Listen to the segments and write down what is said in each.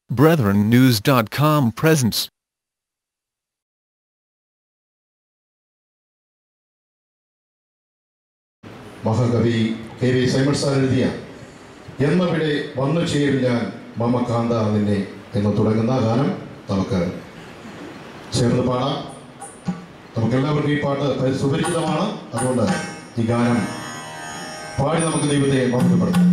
BrethrenNews.com presents മഹാകവി K V. Simon sir എഴുതിയ എന്നവിടെ വന്നു ചേരും ഞാൻ മമ കാന്ത നിന്നെ എന്ന് തുടങ്ങുന്ന ഗാനം നമുക്ക് ചേർന്ന് പാടാം. നമുക്കെല്ലാവർക്കും ഈ പാട്ട് സുപരിചിതമാണ്. അതുകൊണ്ട് ഈ ഗാനം പാടി നമുക്ക് ദൈവത്തെ മഹത്വപ്പെടുത്താം.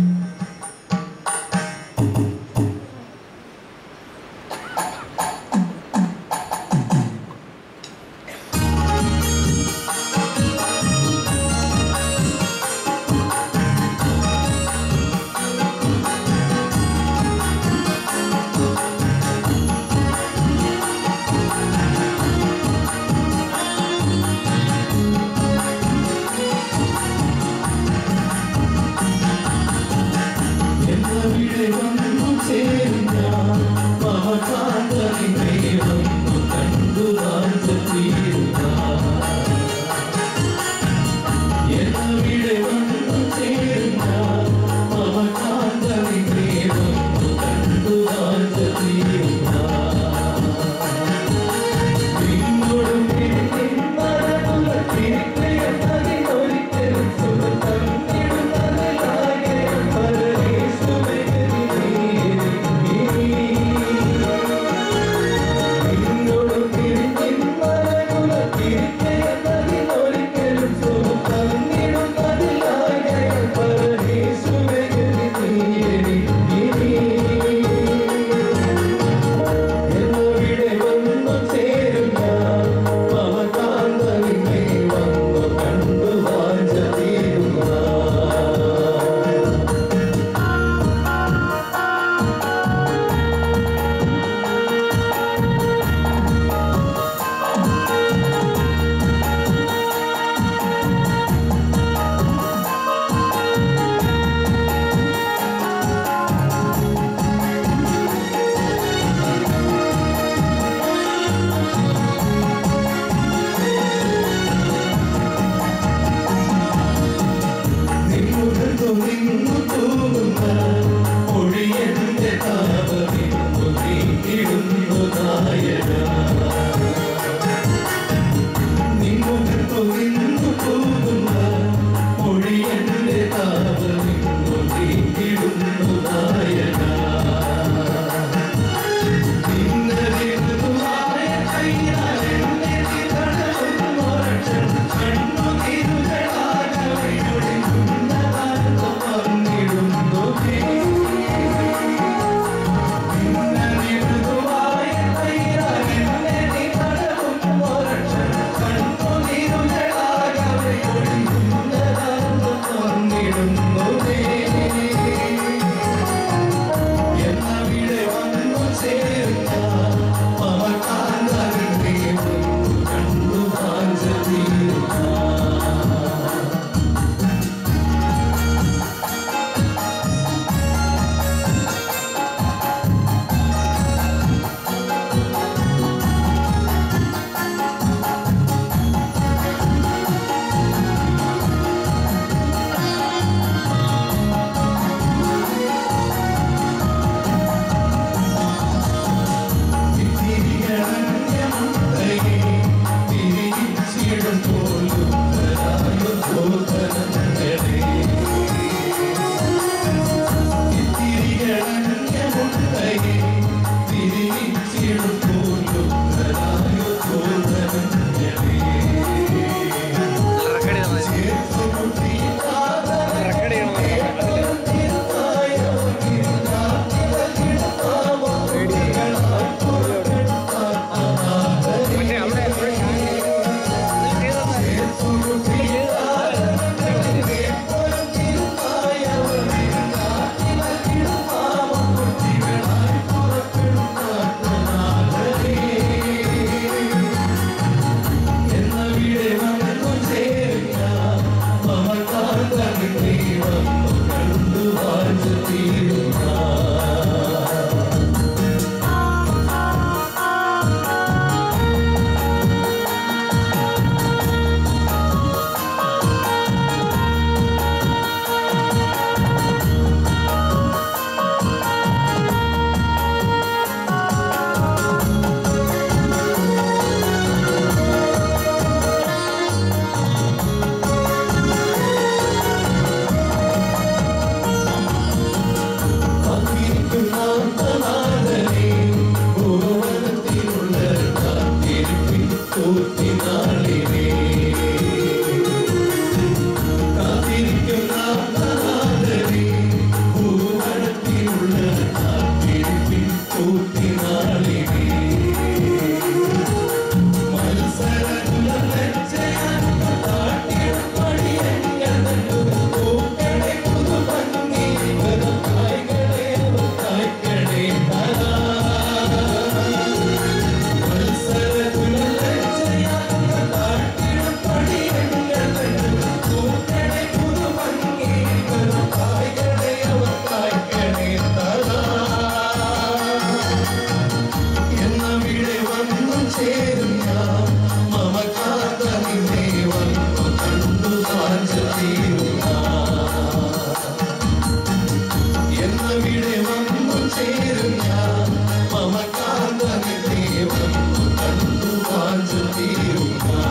വന്നു ചേരും ഞാൻ മമകാന്തമിതേ വന്നു കണ്ടു വാഞ്ച തീരും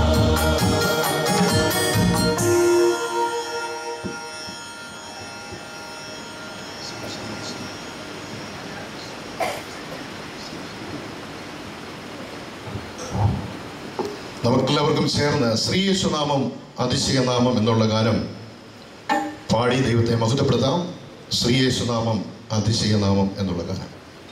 നമുക്കെല്ലാവർക്കും ചേർന്ന് ശ്രീയേശുനാമം അതിശയനാമം എന്നുള്ള ഗാനം പാടി ദൈവത്തെ മഹത്വപ്പെടുത്താം. ശ്രീയേശുനാമം അതിശയനാമം എന്നുള്ള ഗാനം.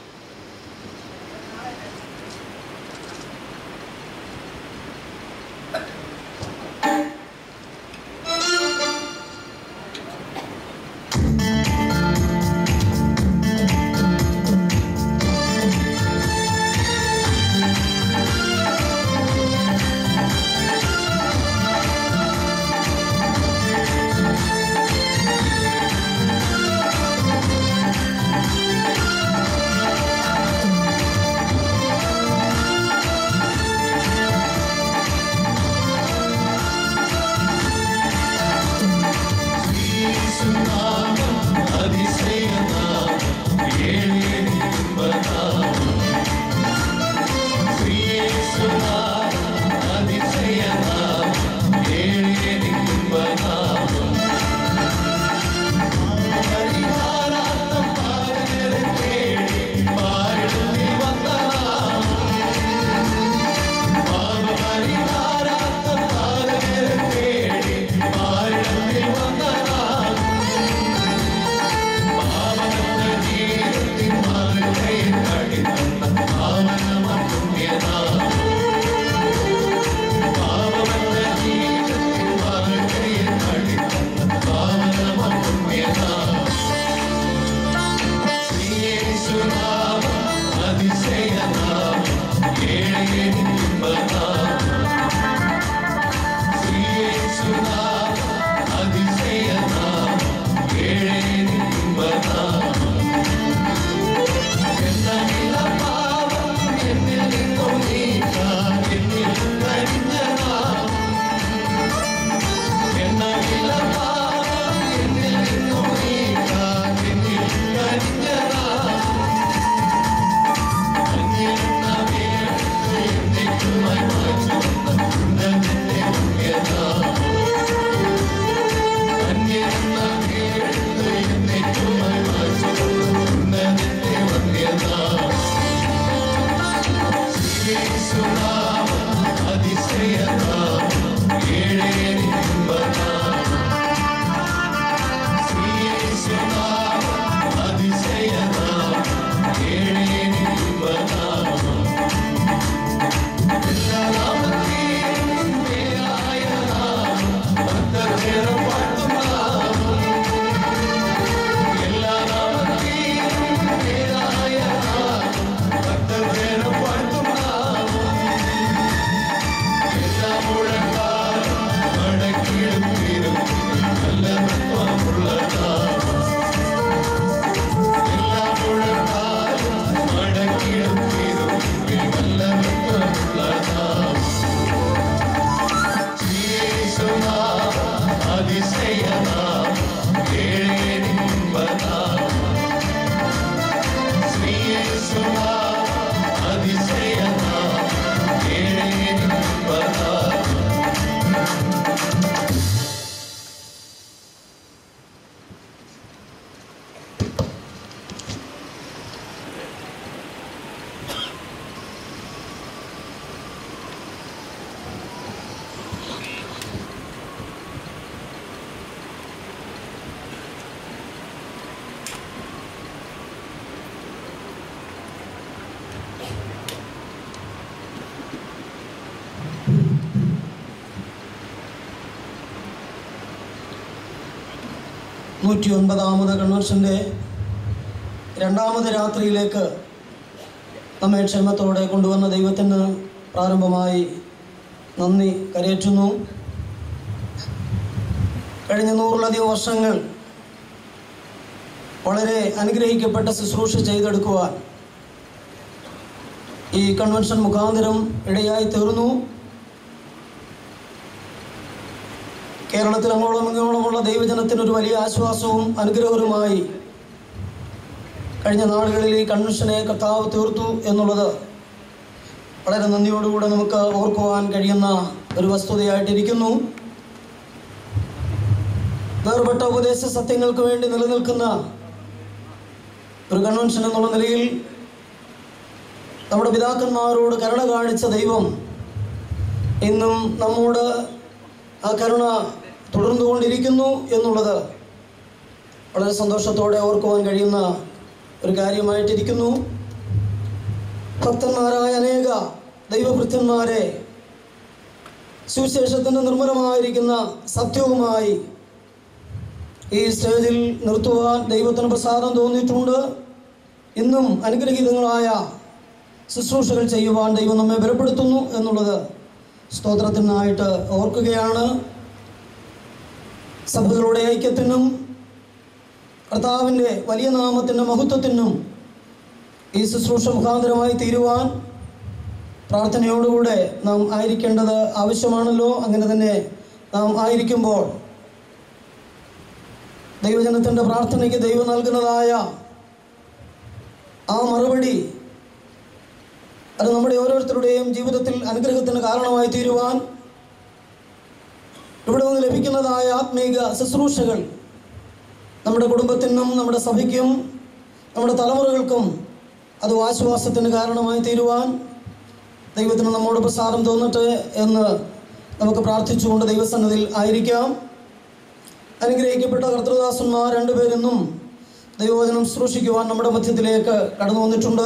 കൺവെൻഷൻ്റെ രണ്ടാമത് രാത്രിയിലേക്ക് നമ്മെ ക്ഷേമത്തോടെ കൊണ്ടുവന്ന ദൈവത്തിന് പ്രാരംഭമായി നന്ദി കരയേറ്റുന്നു. കഴിഞ്ഞ 100-ലധികം വർഷങ്ങൾ വളരെ അനുഗ്രഹിക്കപ്പെട്ട ശുശ്രൂഷ ചെയ്തെടുക്കുവാൻ ഈ കൺവെൻഷൻ മുഖാന്തരം ഇടയായി തീർന്നു. കേരളത്തിൽ അങ്ങോളം ഇങ്ങോളമുള്ള ദൈവജനത്തിനൊരു വലിയ ആശ്വാസവും അനുഗ്രഹവുമായി കഴിഞ്ഞ നാളുകളിൽ ഈ കൺവെൻഷനെ കർത്താവ് തീർത്തു എന്നുള്ളത് വളരെ നന്ദിയോടുകൂടെ നമുക്ക് ഓർക്കുവാൻ കഴിയുന്ന ഒരു വസ്തുതയായിട്ടിരിക്കുന്നു. വേർപെട്ട ഉപദേശ സത്യങ്ങൾക്ക് വേണ്ടി നിലനിൽക്കുന്ന ഒരു കൺവെൻഷൻ എന്നുള്ള നിലയിൽ നമ്മുടെ പിതാക്കന്മാരോട് കരുണ കാണിച്ച ദൈവം ഇന്നും നമ്മോട് ആ കരുണ തുടർന്നുകൊണ്ടിരിക്കുന്നു എന്നുള്ളത് വളരെ സന്തോഷത്തോടെ ഓർക്കുവാൻ കഴിയുന്ന ഒരു കാര്യമായിട്ടിരിക്കുന്നു. ഭക്തന്മാരായ അനേക ദൈവഭൃത്യന്മാരെ സുവിശേഷത്തിൻ്റെ നിർമ്മലമായിരിക്കുന്ന സത്യവുമായി ഈ സ്റ്റേജിൽ നിർത്തുവാൻ ദൈവത്തിന് പ്രസാദം തോന്നിയിട്ടുണ്ട്. ഇന്നും അനുഗ്രഹീതങ്ങളായ ശുശ്രൂഷകൾ ചെയ്യുവാൻ ദൈവം നമ്മെ ബലപ്പെടുത്തുന്നു എന്നുള്ളത് സ്തോത്രത്തിനായിട്ട് ഓർക്കുകയാണ്. സഭകളുടെ ഐക്യത്തിനും കർത്താവിൻ്റെ വലിയ നാമത്തിൻ്റെ മഹത്വത്തിനും ഈ ശുശ്രൂഷ മുഖാന്തരമായി തീരുവാൻ പ്രാർത്ഥനയോടുകൂടെ നാം ആയിരിക്കേണ്ടത് ആവശ്യമാണല്ലോ. അങ്ങനെ തന്നെ നാം ആയിരിക്കുമ്പോൾ ദൈവജനത്തിൻ്റെ പ്രാർത്ഥനയ്ക്ക് ദൈവം നൽകുന്നതായ ആ മറുപടി അത് നമ്മുടെ ഓരോരുത്തരുടെയും ജീവിതത്തിൽ അനുഗ്രഹത്തിന് കാരണമായി തീരുവാൻ ഇവിടെ നിന്ന് ലഭിക്കുന്നതായ ആത്മീക ശുശ്രൂഷകൾ നമ്മുടെ കുടുംബത്തിനും നമ്മുടെ സഭയ്ക്കും നമ്മുടെ തലമുറകൾക്കും അത് ആശ്വാസത്തിന് കാരണമായി തീരുവാൻ ദൈവത്തിന് നമ്മോട് പ്രസാദം തോന്നട്ടെ എന്ന് നമുക്ക് പ്രാർത്ഥിച്ചുകൊണ്ട് ദൈവസന്നിധിയിൽ ആയിരിക്കാം. അനുഗ്രഹിക്കപ്പെട്ട കർത്തൃദാസന്മാർ രണ്ടുപേരെന്നും ദൈവവചനം ശുശ്രൂഷിക്കുവാൻ നമ്മുടെ മധ്യത്തിലേക്ക് കടന്നു വന്നിട്ടുണ്ട്.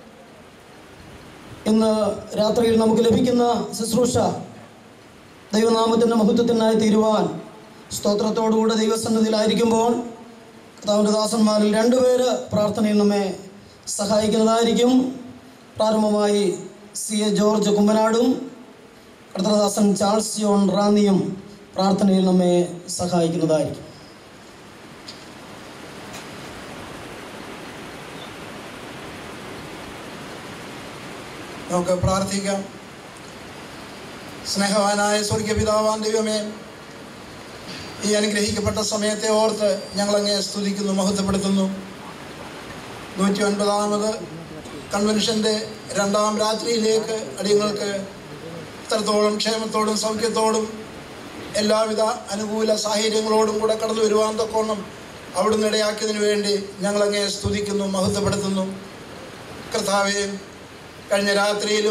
ഇന്ന് രാത്രിയിൽ നമുക്ക് ലഭിക്കുന്ന ശുശ്രൂഷ ദൈവനാമത്തിൻ്റെ മഹത്വത്തിനായി തീരുവാൻ സ്തോത്രത്തോടുകൂടെ ദൈവസന്നിധിയിലായിരിക്കുമ്പോൾ കർത്താവിൻ്റെ ദാസന്മാരിൽ രണ്ടുപേര് പ്രാർത്ഥനയിൽ നമ്മെ സഹായിക്കുന്നതായിരിക്കും. പ്രാരംഭമായി CA ജോർജ് കുമ്പനാടും കർത്തൃദാസൻ ചാൾസ് ജോൺ റാന്നിയും പ്രാർത്ഥനയിൽ നമ്മെ സഹായിക്കുന്നതായിരിക്കും. നമുക്ക് പ്രാർത്ഥിക്കാം. സ്നേഹവാനായ സ്വർഗീയ പിതാവാൻ ദൈവമേ, ഈ അനുഗ്രഹിക്കപ്പെട്ട സമയത്തെ ഓർത്ത് ഞങ്ങളങ്ങേ സ്തുതിക്കുന്നു, മഹത്വപ്പെടുത്തുന്നു. 109ാമത് കൺവെൻഷൻ്റെ 2ാം രാത്രിയിലേക്ക് അടിയങ്ങൾക്ക് ഇത്രത്തോളം ക്ഷേമത്തോടും സൗഖ്യത്തോടും എല്ലാവിധ അനുകൂല സാഹചര്യങ്ങളോടും കൂടെ കടന്നു വരുവാൻ തക്കോണം അവിടുന്ന് ഇടയാക്കിയതിനു വേണ്ടി ഞങ്ങളങ്ങേ സ്തുതിക്കുന്നു, മഹത്വപ്പെടുത്തുന്നു. കർത്താവേ, കഴിഞ്ഞ രാത്രിയിലും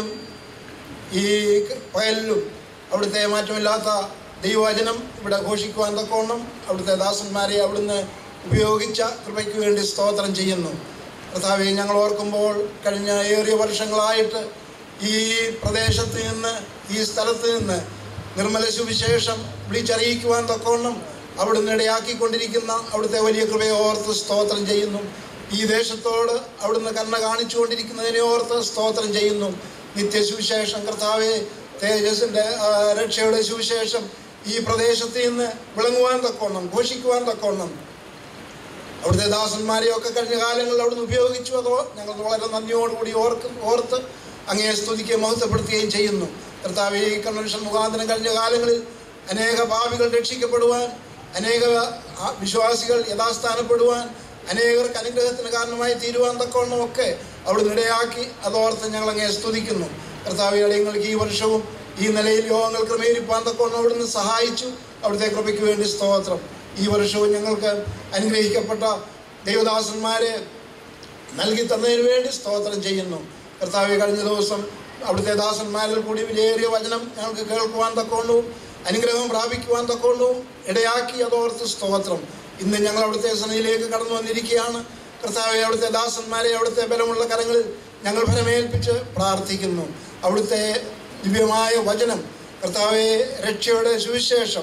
ഈ പകലിലും അവിടുത്തെ മാറ്റമില്ലാത്ത ദൈവവചനം ഇവിടെ ഘോഷിക്കുവാൻ തക്കോണം അവിടുത്തെ ദാസന്മാരെ അവിടുന്ന് ഉപയോഗിച്ച കൃപയ്ക്ക് വേണ്ടി സ്തോത്രം ചെയ്യുന്നു. കർത്താവെ, ഞങ്ങൾ ഓർക്കുമ്പോൾ കഴിഞ്ഞ ഏറിയ വർഷങ്ങളായിട്ട് ഈ പ്രദേശത്ത് നിന്ന് ഈ സ്ഥലത്ത് നിന്ന് നിർമ്മല സുവിശേഷം വിളിച്ചറിയിക്കുവാൻ തക്കോണം അവിടുന്ന് ഇടയാക്കിക്കൊണ്ടിരിക്കുന്ന അവിടുത്തെ വലിയ കൃപയെ ഓർത്ത് സ്തോത്രം ചെയ്യുന്നു. ഈ ദേശത്തോട് അവിടുന്ന് കരുണ കാണിച്ചുകൊണ്ടിരിക്കുന്നതിനെ ഓർത്ത് സ്തോത്രം ചെയ്യുന്നു. നിത്യസുവിശേഷം കർത്താവെ, തേജസ്സിൻ്റെ രക്ഷയുടെ സുവിശേഷം ഈ പ്രദേശത്ത് നിന്ന് വിളങ്ങുവാൻ തക്കോണം, ഘോഷിക്കുവാൻ തക്കോണം അവിടുത്തെ ദാസന്മാരെയൊക്കെ കഴിഞ്ഞ കാലങ്ങളിൽ അവിടുന്ന് ഉപയോഗിച്ചു. അതോ ഞങ്ങൾ വളരെ നന്ദിയോടുകൂടി ഓർത്ത് അങ്ങയെ സ്തുതിക്കുകയും മഹത്വപ്പെടുത്തുകയും ചെയ്യുന്നു. കർത്താവെ, ഈ കൺവെൻഷൻ മുഖാന്തരം കഴിഞ്ഞ കാലങ്ങളിൽ അനേക പാപികൾ രക്ഷിക്കപ്പെടുവാൻ, അനേക വിശ്വാസികൾ യഥാസ്ഥാനപ്പെടുവാൻ, അനേകർക്ക് അനുഗ്രഹത്തിന് കാരണമായി തീരുവാൻ തക്കവണ്ണം ഒക്കെ അവിടുന്ന് ഇടയാക്കി. അതോർത്ത് ഞങ്ങൾ അങ്ങയെ സ്തുതിക്കുന്നു. കർത്താവെ, അടിയങ്ങൾക്ക് ഈ വർഷവും ഈ നിലയിൽ യോഗങ്ങൾ ക്രമീകരിപ്പാൻ തക്കവണ്ണം അവിടുന്ന് സഹായിച്ചു. അവിടുത്തെ കൃപയ്ക്ക് വേണ്ടി സ്തോത്രം. ഈ വർഷവും ഞങ്ങൾക്ക് അനുഗ്രഹിക്കപ്പെട്ട ദൈവദാസന്മാരെ നൽകി തന്നതിന് വേണ്ടി സ്തോത്രം ചെയ്യുന്നു. കർത്താവെ, കഴിഞ്ഞ ദിവസം അവിടുത്തെ ദാസന്മാരിൽ കൂടി വിലയേറിയ വചനം ഞങ്ങൾക്ക് കേൾക്കുവാൻ തക്കവണ്ണവും അനുഗ്രഹം പ്രാപിക്കുവാൻ തക്കവണ്ണവും ഇടയാക്കി. അതോർത്ത് സ്തോത്രം. ഇന്ന് ഞങ്ങൾ അവിടുത്തെ സന്നിധിയിലേക്ക് കടന്നു വന്നിരിക്കുകയാണ്. കർത്താവെ, അവിടുത്തെ ദാസന്മാരെ അവിടുത്തെ ബലമുള്ള കരങ്ങളിൽ ഞങ്ങൾ ഫലമേൽപ്പിച്ച് പ്രാർത്ഥിക്കുന്നു. അവിടുത്തെ ദിവ്യമായ വചനം കർത്താവെ, രക്ഷയുടെ സുവിശേഷം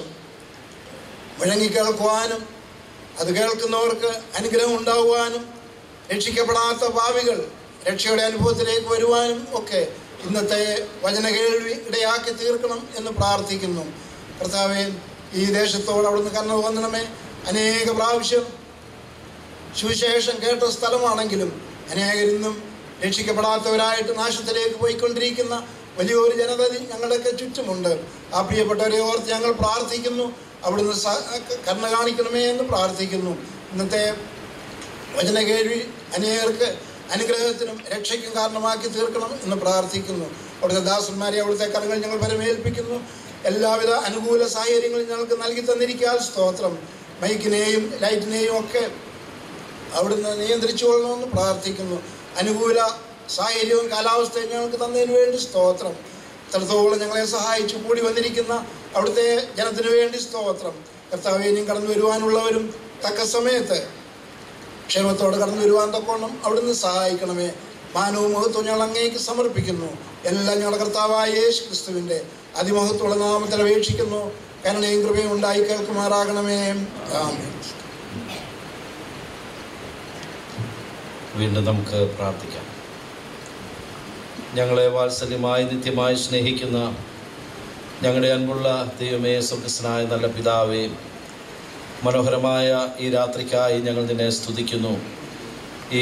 മുഴങ്ങി കേൾക്കുവാനും അത് കേൾക്കുന്നവർക്ക് അനുഗ്രഹം ഉണ്ടാകുവാനും രക്ഷിക്കപ്പെടാത്ത പാപികൾ രക്ഷയുടെ അനുഭവത്തിലേക്ക് വരുവാനും ഒക്കെ ഇന്നത്തെ വചന കേൾവി ഇടയാക്കി തീർക്കണം എന്ന് പ്രാർത്ഥിക്കുന്നു. കർത്താവെ, ഈ ദേശത്തോട് അവിടുന്ന് കരുണ തോന്നണമേ. അനേക പ്രാവശ്യം സുവിശേഷം കേട്ട സ്ഥലമാണെങ്കിലും അനേകരിന്നും രക്ഷിക്കപ്പെടാത്തവരായിട്ട് നാശത്തിലേക്ക് പോയിക്കൊണ്ടിരിക്കുന്ന വലിയൊരു ജനത ഞങ്ങളുടെയൊക്കെ ചുറ്റുമുണ്ട്. ആ പ്രിയപ്പെട്ടവരെ ഓർത്ത് ഞങ്ങൾ പ്രാർത്ഥിക്കുന്നു. അവിടുന്ന് കരുണ കാണിക്കണമേ എന്ന് പ്രാർത്ഥിക്കുന്നു. ഇന്നത്തെ വചന കേൾവി അനേകർക്ക് അനുഗ്രഹത്തിനും രക്ഷയ്ക്കും കാരണമാക്കി തീർക്കണം എന്ന് പ്രാർത്ഥിക്കുന്നു. അവിടുത്തെ ദാസന്മാരെ അവിടുത്തെ കരങ്ങൾ ഞങ്ങൾ പരമേൽപ്പിക്കുന്നു. എല്ലാവിധ അനുകൂല സാഹചര്യങ്ങളും ഞങ്ങൾക്ക് നൽകി തന്നിരിക്കാൻ സ്തോത്രം. മൈക്കിനെയും ലൈറ്റിനെയും ഒക്കെ അവിടുന്ന് നിയന്ത്രിച്ചു കൊള്ളണമെന്ന് പ്രാർത്ഥിക്കുന്നു. അനുകൂല സാഹചര്യവും കാലാവസ്ഥയും ഞങ്ങൾക്ക് തന്നതിന് വേണ്ടി സ്തോത്രം. ഇത്രത്തോളം ഞങ്ങളെ സഹായിച്ചു കൂടി വന്നിരിക്കുന്ന അവിടുത്തെ ജനത്തിനു വേണ്ടി സ്തോത്രം. കർത്താവേ, ഇനിയും കടന്നു വരുവാനുള്ളവരും തക്ക സമയത്ത് ക്ഷേമത്തോടെ കടന്നു വരുവാൻ തക്കോണം അവിടുന്ന് സഹായിക്കണമേ. മാനവും മഹത്വവും ഞങ്ങൾ അങ്ങേക്ക് സമർപ്പിക്കുന്നു. എല്ലാം ഞങ്ങളുടെ കർത്താവായ യേശു ക്രിസ്തുവിൻ്റെ അതിമഹത്വമുള്ള നാമത്തിൽ അപേക്ഷിക്കുന്നു. കരുണയും കൃപയും ഉണ്ടായി കേൾക്കുമാറാകണമേ. ആമേൻ. വീണ്ടും നമുക്ക് പ്രാർത്ഥിക്കാം. ഞങ്ങളെ വാത്സല്യമായി നിത്യമായി സ്നേഹിക്കുന്ന ഞങ്ങളുടെ അൻപുള്ള ദൈവമേ, സ്വർഗ്ഗസ്ഥനായ നല്ല പിതാവേ, മനോഹരമായ ഈ രാത്രിക്കായി ഞങ്ങൾ നിന്നെ സ്തുതിക്കുന്നു. ഈ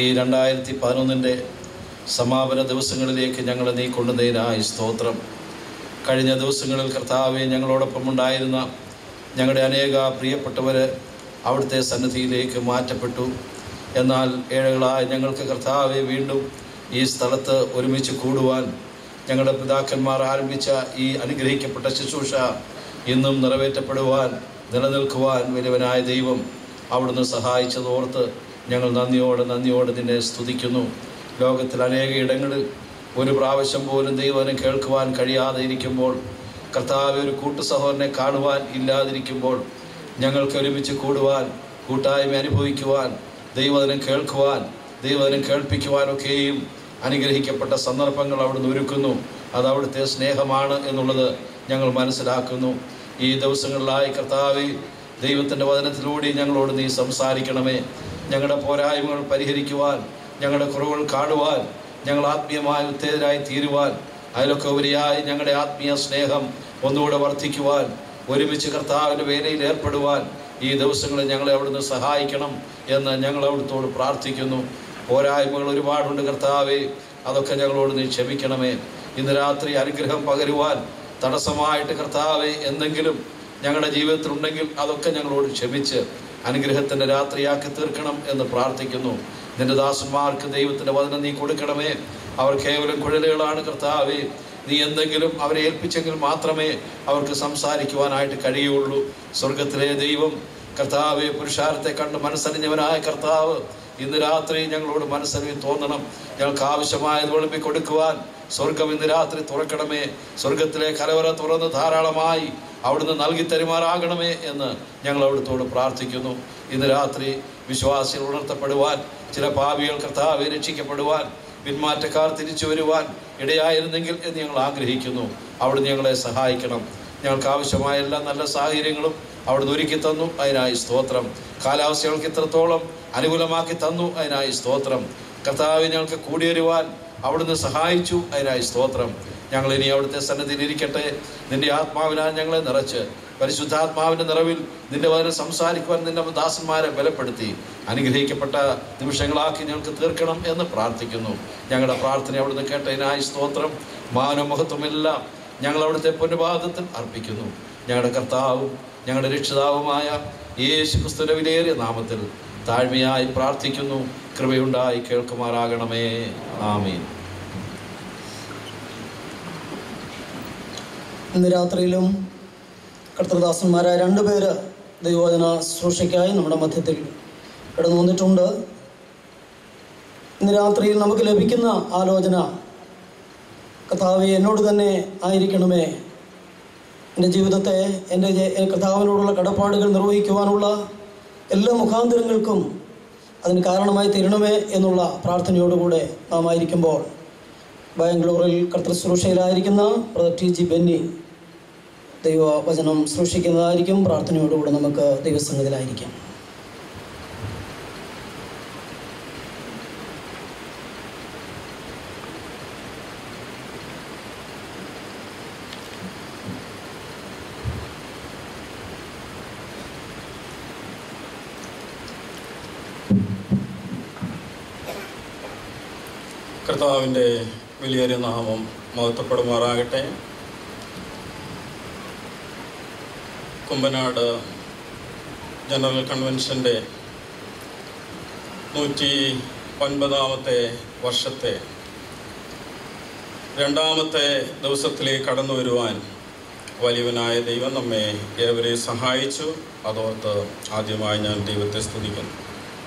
2011 സമാപന ദിവസങ്ങളിലേക്ക് ഞങ്ങളെ നീ കൊണ്ടുവന്നതിനായി സ്തോത്രം. കഴിഞ്ഞ ദിവസങ്ങളിൽ കർത്താവെ, ഞങ്ങളോടൊപ്പം ഉണ്ടായിരുന്ന ഞങ്ങളുടെ അനേക പ്രിയപ്പെട്ടവർ അവിടുത്തെ സന്നിധിയിലേക്ക് മാറ്റപ്പെട്ടു. എന്നാൽ ഏഴകളായി ഞങ്ങൾക്ക് കർത്താവെ വീണ്ടും ഈ സ്ഥലത്ത് ഒരുമിച്ച് കൂടുവാൻ, ഞങ്ങളുടെ പിതാക്കന്മാർ ആരംഭിച്ച ഈ അനുഗ്രഹിക്കപ്പെട്ട ശുശ്രൂഷ ഇന്നും നിറവേറ്റപ്പെടുവാൻ, നിലനിൽക്കുവാൻ വലിയവനായ ദൈവം അവിടുന്ന് സഹായിച്ചതോർത്ത് ഞങ്ങൾ നന്ദിയോടെ നിന്നെ സ്തുതിക്കുന്നു. ലോകത്തിൽ അനേക ഇടങ്ങളിൽ ഒരു പ്രാവശ്യം പോലും ദൈവനെ കേൾക്കുവാൻ കഴിയാതെ ഇരിക്കുമ്പോൾ, കർത്താവ് ഒരു കൂട്ടു സഹോദരനെ കാണുവാൻ ഇല്ലാതിരിക്കുമ്പോൾ, ഞങ്ങൾക്ക് ഒരുമിച്ച് കൂടുവാൻ, കൂട്ടായ്മ അനുഭവിക്കുവാൻ, ദൈവവചനം കേൾക്കുവാൻ, ദൈവവചനം കേൾപ്പിക്കുവാനൊക്കെയും അനുഗ്രഹിക്കപ്പെട്ട സന്ദർഭങ്ങൾ അവിടുന്ന് ഒരുക്കുന്നു. അത് അവിടുത്തെ സ്നേഹമാണ് എന്നുള്ളത് ഞങ്ങൾ മനസ്സിലാക്കുന്നു. ഈ ദിവസങ്ങളിലായി കർത്താവേ, ദൈവത്തിൻ്റെ വചനത്തിലൂടെ ഞങ്ങളോട് നീ സംസാരിക്കണമേ. ഞങ്ങളുടെ പോരായ്മകൾ പരിഹരിക്കുവാൻ, ഞങ്ങളുടെ കുറവുകൾ കാണുവാൻ, ഞങ്ങൾ ആത്മീയമായി ഉത്തേജരായി തീരുവാൻ, അതിലൊക്കെ ഉപരിയായി ഞങ്ങളുടെ ആത്മീയ സ്നേഹം ഒന്നുകൂടെ വർദ്ധിക്കുവാൻ, ഒരുമിച്ച് കർത്താവിൻ്റെ വേലയിൽ ഏർപ്പെടുവാൻ ഈ ദിവസങ്ങളിൽ ഞങ്ങളെ അവിടുന്ന് സഹായിക്കണം എന്ന് ഞങ്ങൾ അവിടുത്തോട് പ്രാർത്ഥിക്കുന്നു. പോരായ്മകൾ ഒരുപാടുണ്ട് കർത്താവേ, അതൊക്കെ ഞങ്ങളോട് നീ ക്ഷമിക്കണമേ. ഇന്ന് രാത്രി അനുഗ്രഹം പകരുവാൻ തടസ്സമായിട്ട് കർത്താവേ എന്തെങ്കിലും ഞങ്ങളുടെ ജീവിതത്തിൽ ഉണ്ടെങ്കിൽ അതൊക്കെ ഞങ്ങളോട് ക്ഷമിച്ച് അനുഗ്രഹത്തിൻ്റെ രാത്രിയാക്കി തീർക്കണം എന്ന് പ്രാർത്ഥിക്കുന്നു. നിന്റെ ദാസന്മാർക്ക് ദൈവത്തിൻ്റെ വചനം നീ കൊടുക്കണമേ. അവർ കേവലം കുഴലുകളാണ് കർത്താവേ. നീ എന്തെങ്കിലും അവരെ ഏൽപ്പിച്ചെങ്കിൽ മാത്രമേ അവർക്ക് സംസാരിക്കുവാനായിട്ട് കഴിയുള്ളൂ. സ്വർഗത്തിലെ ദൈവം കർത്താവെ, പുരുഷാരത്തെ കണ്ട് മനസ്സറിഞ്ഞവനായ കർത്താവ് ഇന്ന് രാത്രി ഞങ്ങളോട് മനസ്സറിഞ്ഞ് തോന്നണം. ഞങ്ങൾക്ക് ആവശ്യമായത് വിളമ്പി കൊടുക്കുവാൻ സ്വർഗം ഇന്ന് രാത്രി തുറക്കണമേ. സ്വർഗത്തിലെ കലവറ തുറന്ന് ധാരാളമായി അവിടുന്ന് നൽകി തരുമാറാകണമേ എന്ന് ഞങ്ങൾ അവിടുത്തോട് പ്രാർത്ഥിക്കുന്നു. ഇന്ന് രാത്രി വിശ്വാസികൾ ഉണർത്തപ്പെടുവാൻ, ചില പാപികൾ കർത്താവെ രക്ഷിക്കപ്പെടുവാൻ, പിന്മാറ്റക്കാർ തിരിച്ചു വരുവാൻ ഇടയായിരുന്നെങ്കിൽ എന്ന് ഞങ്ങൾ ആഗ്രഹിക്കുന്നു. അവിടുന്ന് ഞങ്ങളെ സഹായിക്കണം. ഞങ്ങൾക്ക് ആവശ്യമായ എല്ലാ നല്ല സാഹചര്യങ്ങളും അവിടുന്ന് ഒരുക്കി തന്നു, അതിനായി സ്തോത്രം. കാലാവസ്ഥകൾക്ക് ഇത്രത്തോളം അനുകൂലമാക്കി തന്നു, അതിനായി സ്തോത്രം. കർത്താവ് ഞങ്ങൾക്ക് കൂടിയേറുവാൻ അവിടുന്ന് സഹായിച്ചു, അതിനായി സ്തോത്രം. ഞങ്ങളിനി അവിടുത്തെ സന്നിധിയിൽ ഇരിക്കട്ടെ. നിന്റെ ആത്മാവിനാൽ ഞങ്ങളെ നിറച്ച്, പരിശുദ്ധാത്മാവിൻ്റെ നിറവിൽ നിന്റെ വചനം സംസാരിക്കുവാൻ നിന്റെ ദാസന്മാരെ ബലപ്പെടുത്തി അനുഗ്രഹിക്കപ്പെട്ട നിമിഷങ്ങളാക്കി ഞങ്ങൾക്ക് തീർക്കണം എന്ന് പ്രാർത്ഥിക്കുന്നു. ഞങ്ങളുടെ പ്രാർത്ഥന അവിടുന്ന് കേട്ടതിനായി സ്തോത്രം. മാനമഹത്വമെല്ലാം ഞങ്ങൾ അവിടുത്തെ പൊന്നുപാദത്തിൽ അർപ്പിക്കുന്നു. ഞങ്ങളുടെ കർത്താവും ഞങ്ങളുടെ രക്ഷിതാവുമായ യേശു ക്രിസ്തുവിന്റെ വിലയേറിയ നാമത്തിൽ താഴ്മയായി പ്രാർത്ഥിക്കുന്നു. കൃപയുണ്ടായി കേൾക്കുമാറാകണമേ. ആമീൻ. ഇന്ന് രാത്രിയിലും കർത്തൃദാസന്മാരായ 2 പേര് ദൈവവചന ശുശ്രൂഷയ്ക്കായി നമ്മുടെ മധ്യത്തിൽ കടന്നു വന്നിട്ടുണ്ട്. ഇന്ന് രാത്രിയിൽ നമുക്ക് ലഭിക്കുന്ന ആലോചന, കർത്താവേ എന്നോട് തന്നെ ആയിരിക്കണമേ. എൻ്റെ ജീവിതത്തെ, എൻ്റെ കർത്താവിനോടുള്ള കടപ്പാടുകൾ നിർവഹിക്കുവാനുള്ള എല്ലാ മുഖാന്തരങ്ങൾക്കും അതിന് കാരണമായി തീരണമേ എന്നുള്ള പ്രാർത്ഥനയോടുകൂടെ നാം ആയിരിക്കുമ്പോൾ, ബാംഗ്ലൂരിൽ കർത്തൃശുശ്രൂഷയിലായിരിക്കുന്ന ബ്രദർ ടി ജി ബെന്നി ദൈവവചനം ശുശ്രൂഷിക്കുന്നതായിരിക്കും. പ്രാർത്ഥനയോടുകൂടെ നമുക്ക് ദൈവസന്നിധിയിലായിരിക്കാം. കർത്താവിൻ്റെ വലിയൊരു നാമം മഹത്വപ്പെടുമാറാകട്ടെ. കുമ്പനാട് ജനറൽ കൺവെൻഷൻ്റെ 109 വർഷത്തെ രണ്ടാമത്തെ ദിവസത്തിലേക്ക് കടന്നു വരുവാൻ വലിയവനായ ദൈവം നമ്മെ ഏവരെയും സഹായിച്ചു. അതോർത്ത് ആദ്യമായി ഞാൻ ദൈവത്തെ സ്തുതിക്കുന്നു.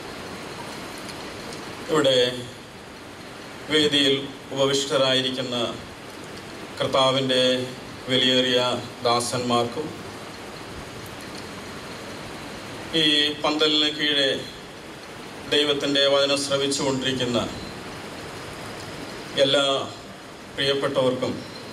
ഇവിടെ വേദിയിൽ ഉപവിഷ്ടരായിരിക്കുന്ന കർത്താവിൻ്റെ വിലയേറിയ ദാസന്മാർക്കും ഈ പന്തലിന് കീഴെ ദൈവത്തിൻ്റെ വചനം ശ്രവിച്ചുകൊണ്ടിരിക്കുന്ന എല്ലാ പ്രിയപ്പെട്ടവർക്കും,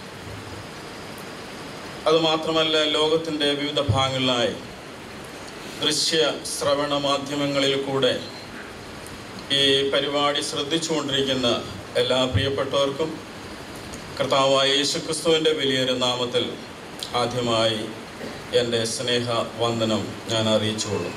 അതുമാത്രമല്ല ലോകത്തിൻ്റെ വിവിധ ഭാഗങ്ങളിലായി ദൃശ്യ ശ്രവണ മാധ്യമങ്ങളിൽ കൂടെ ഈ പരിപാടി ശ്രദ്ധിച്ചുകൊണ്ടിരിക്കുന്ന എല്ലാ പ്രിയപ്പെട്ടവർക്കും കർത്താവായ യേശുക്രിസ്തുവിൻ്റെ വലിയൊരു നാമത്തിൽ ആദ്യമായി എൻ്റെ സ്നേഹ വന്ദനം ഞാൻ അറിയിച്ചുകൊള്ളും.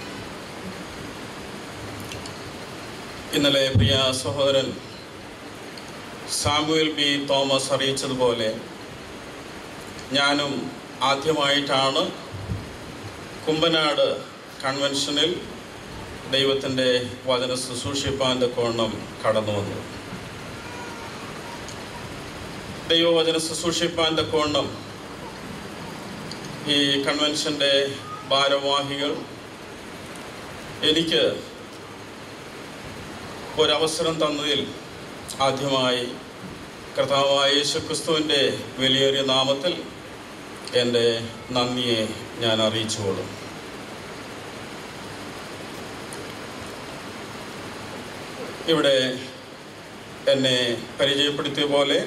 ഇന്നലെ പ്രിയ സഹോദരൻ സാമുവൽ ബി തോമസ് അറിയിച്ചതുപോലെ ഞാനും ആദ്യമായിട്ടാണ് കുമ്പനാട് കൺവെൻഷനിൽ ദൈവത്തിൻ്റെ വചന ശുശ്രൂഷിപ്പാൻ്റെ കോണം കടന്നു വന്നു. ദൈവവചന ശുശ്രൂഷിപ്പാൻ്റെ കോണം ഈ കൺവെൻഷൻ്റെ ഭാരവാഹികൾ എനിക്ക് ഒരവസരം തന്നതിൽ ആദ്യമായി കർത്താവായ യേശുക്രിസ്തുവിൻ്റെ വലിയൊരു നാമത്തിൽ എൻ്റെ നന്ദിയെ ഞാൻ അറിയിച്ചുകൊള്ളും. ഇവിടെ എന്നെ പരിചയപ്പെടുത്തിയ പോലെ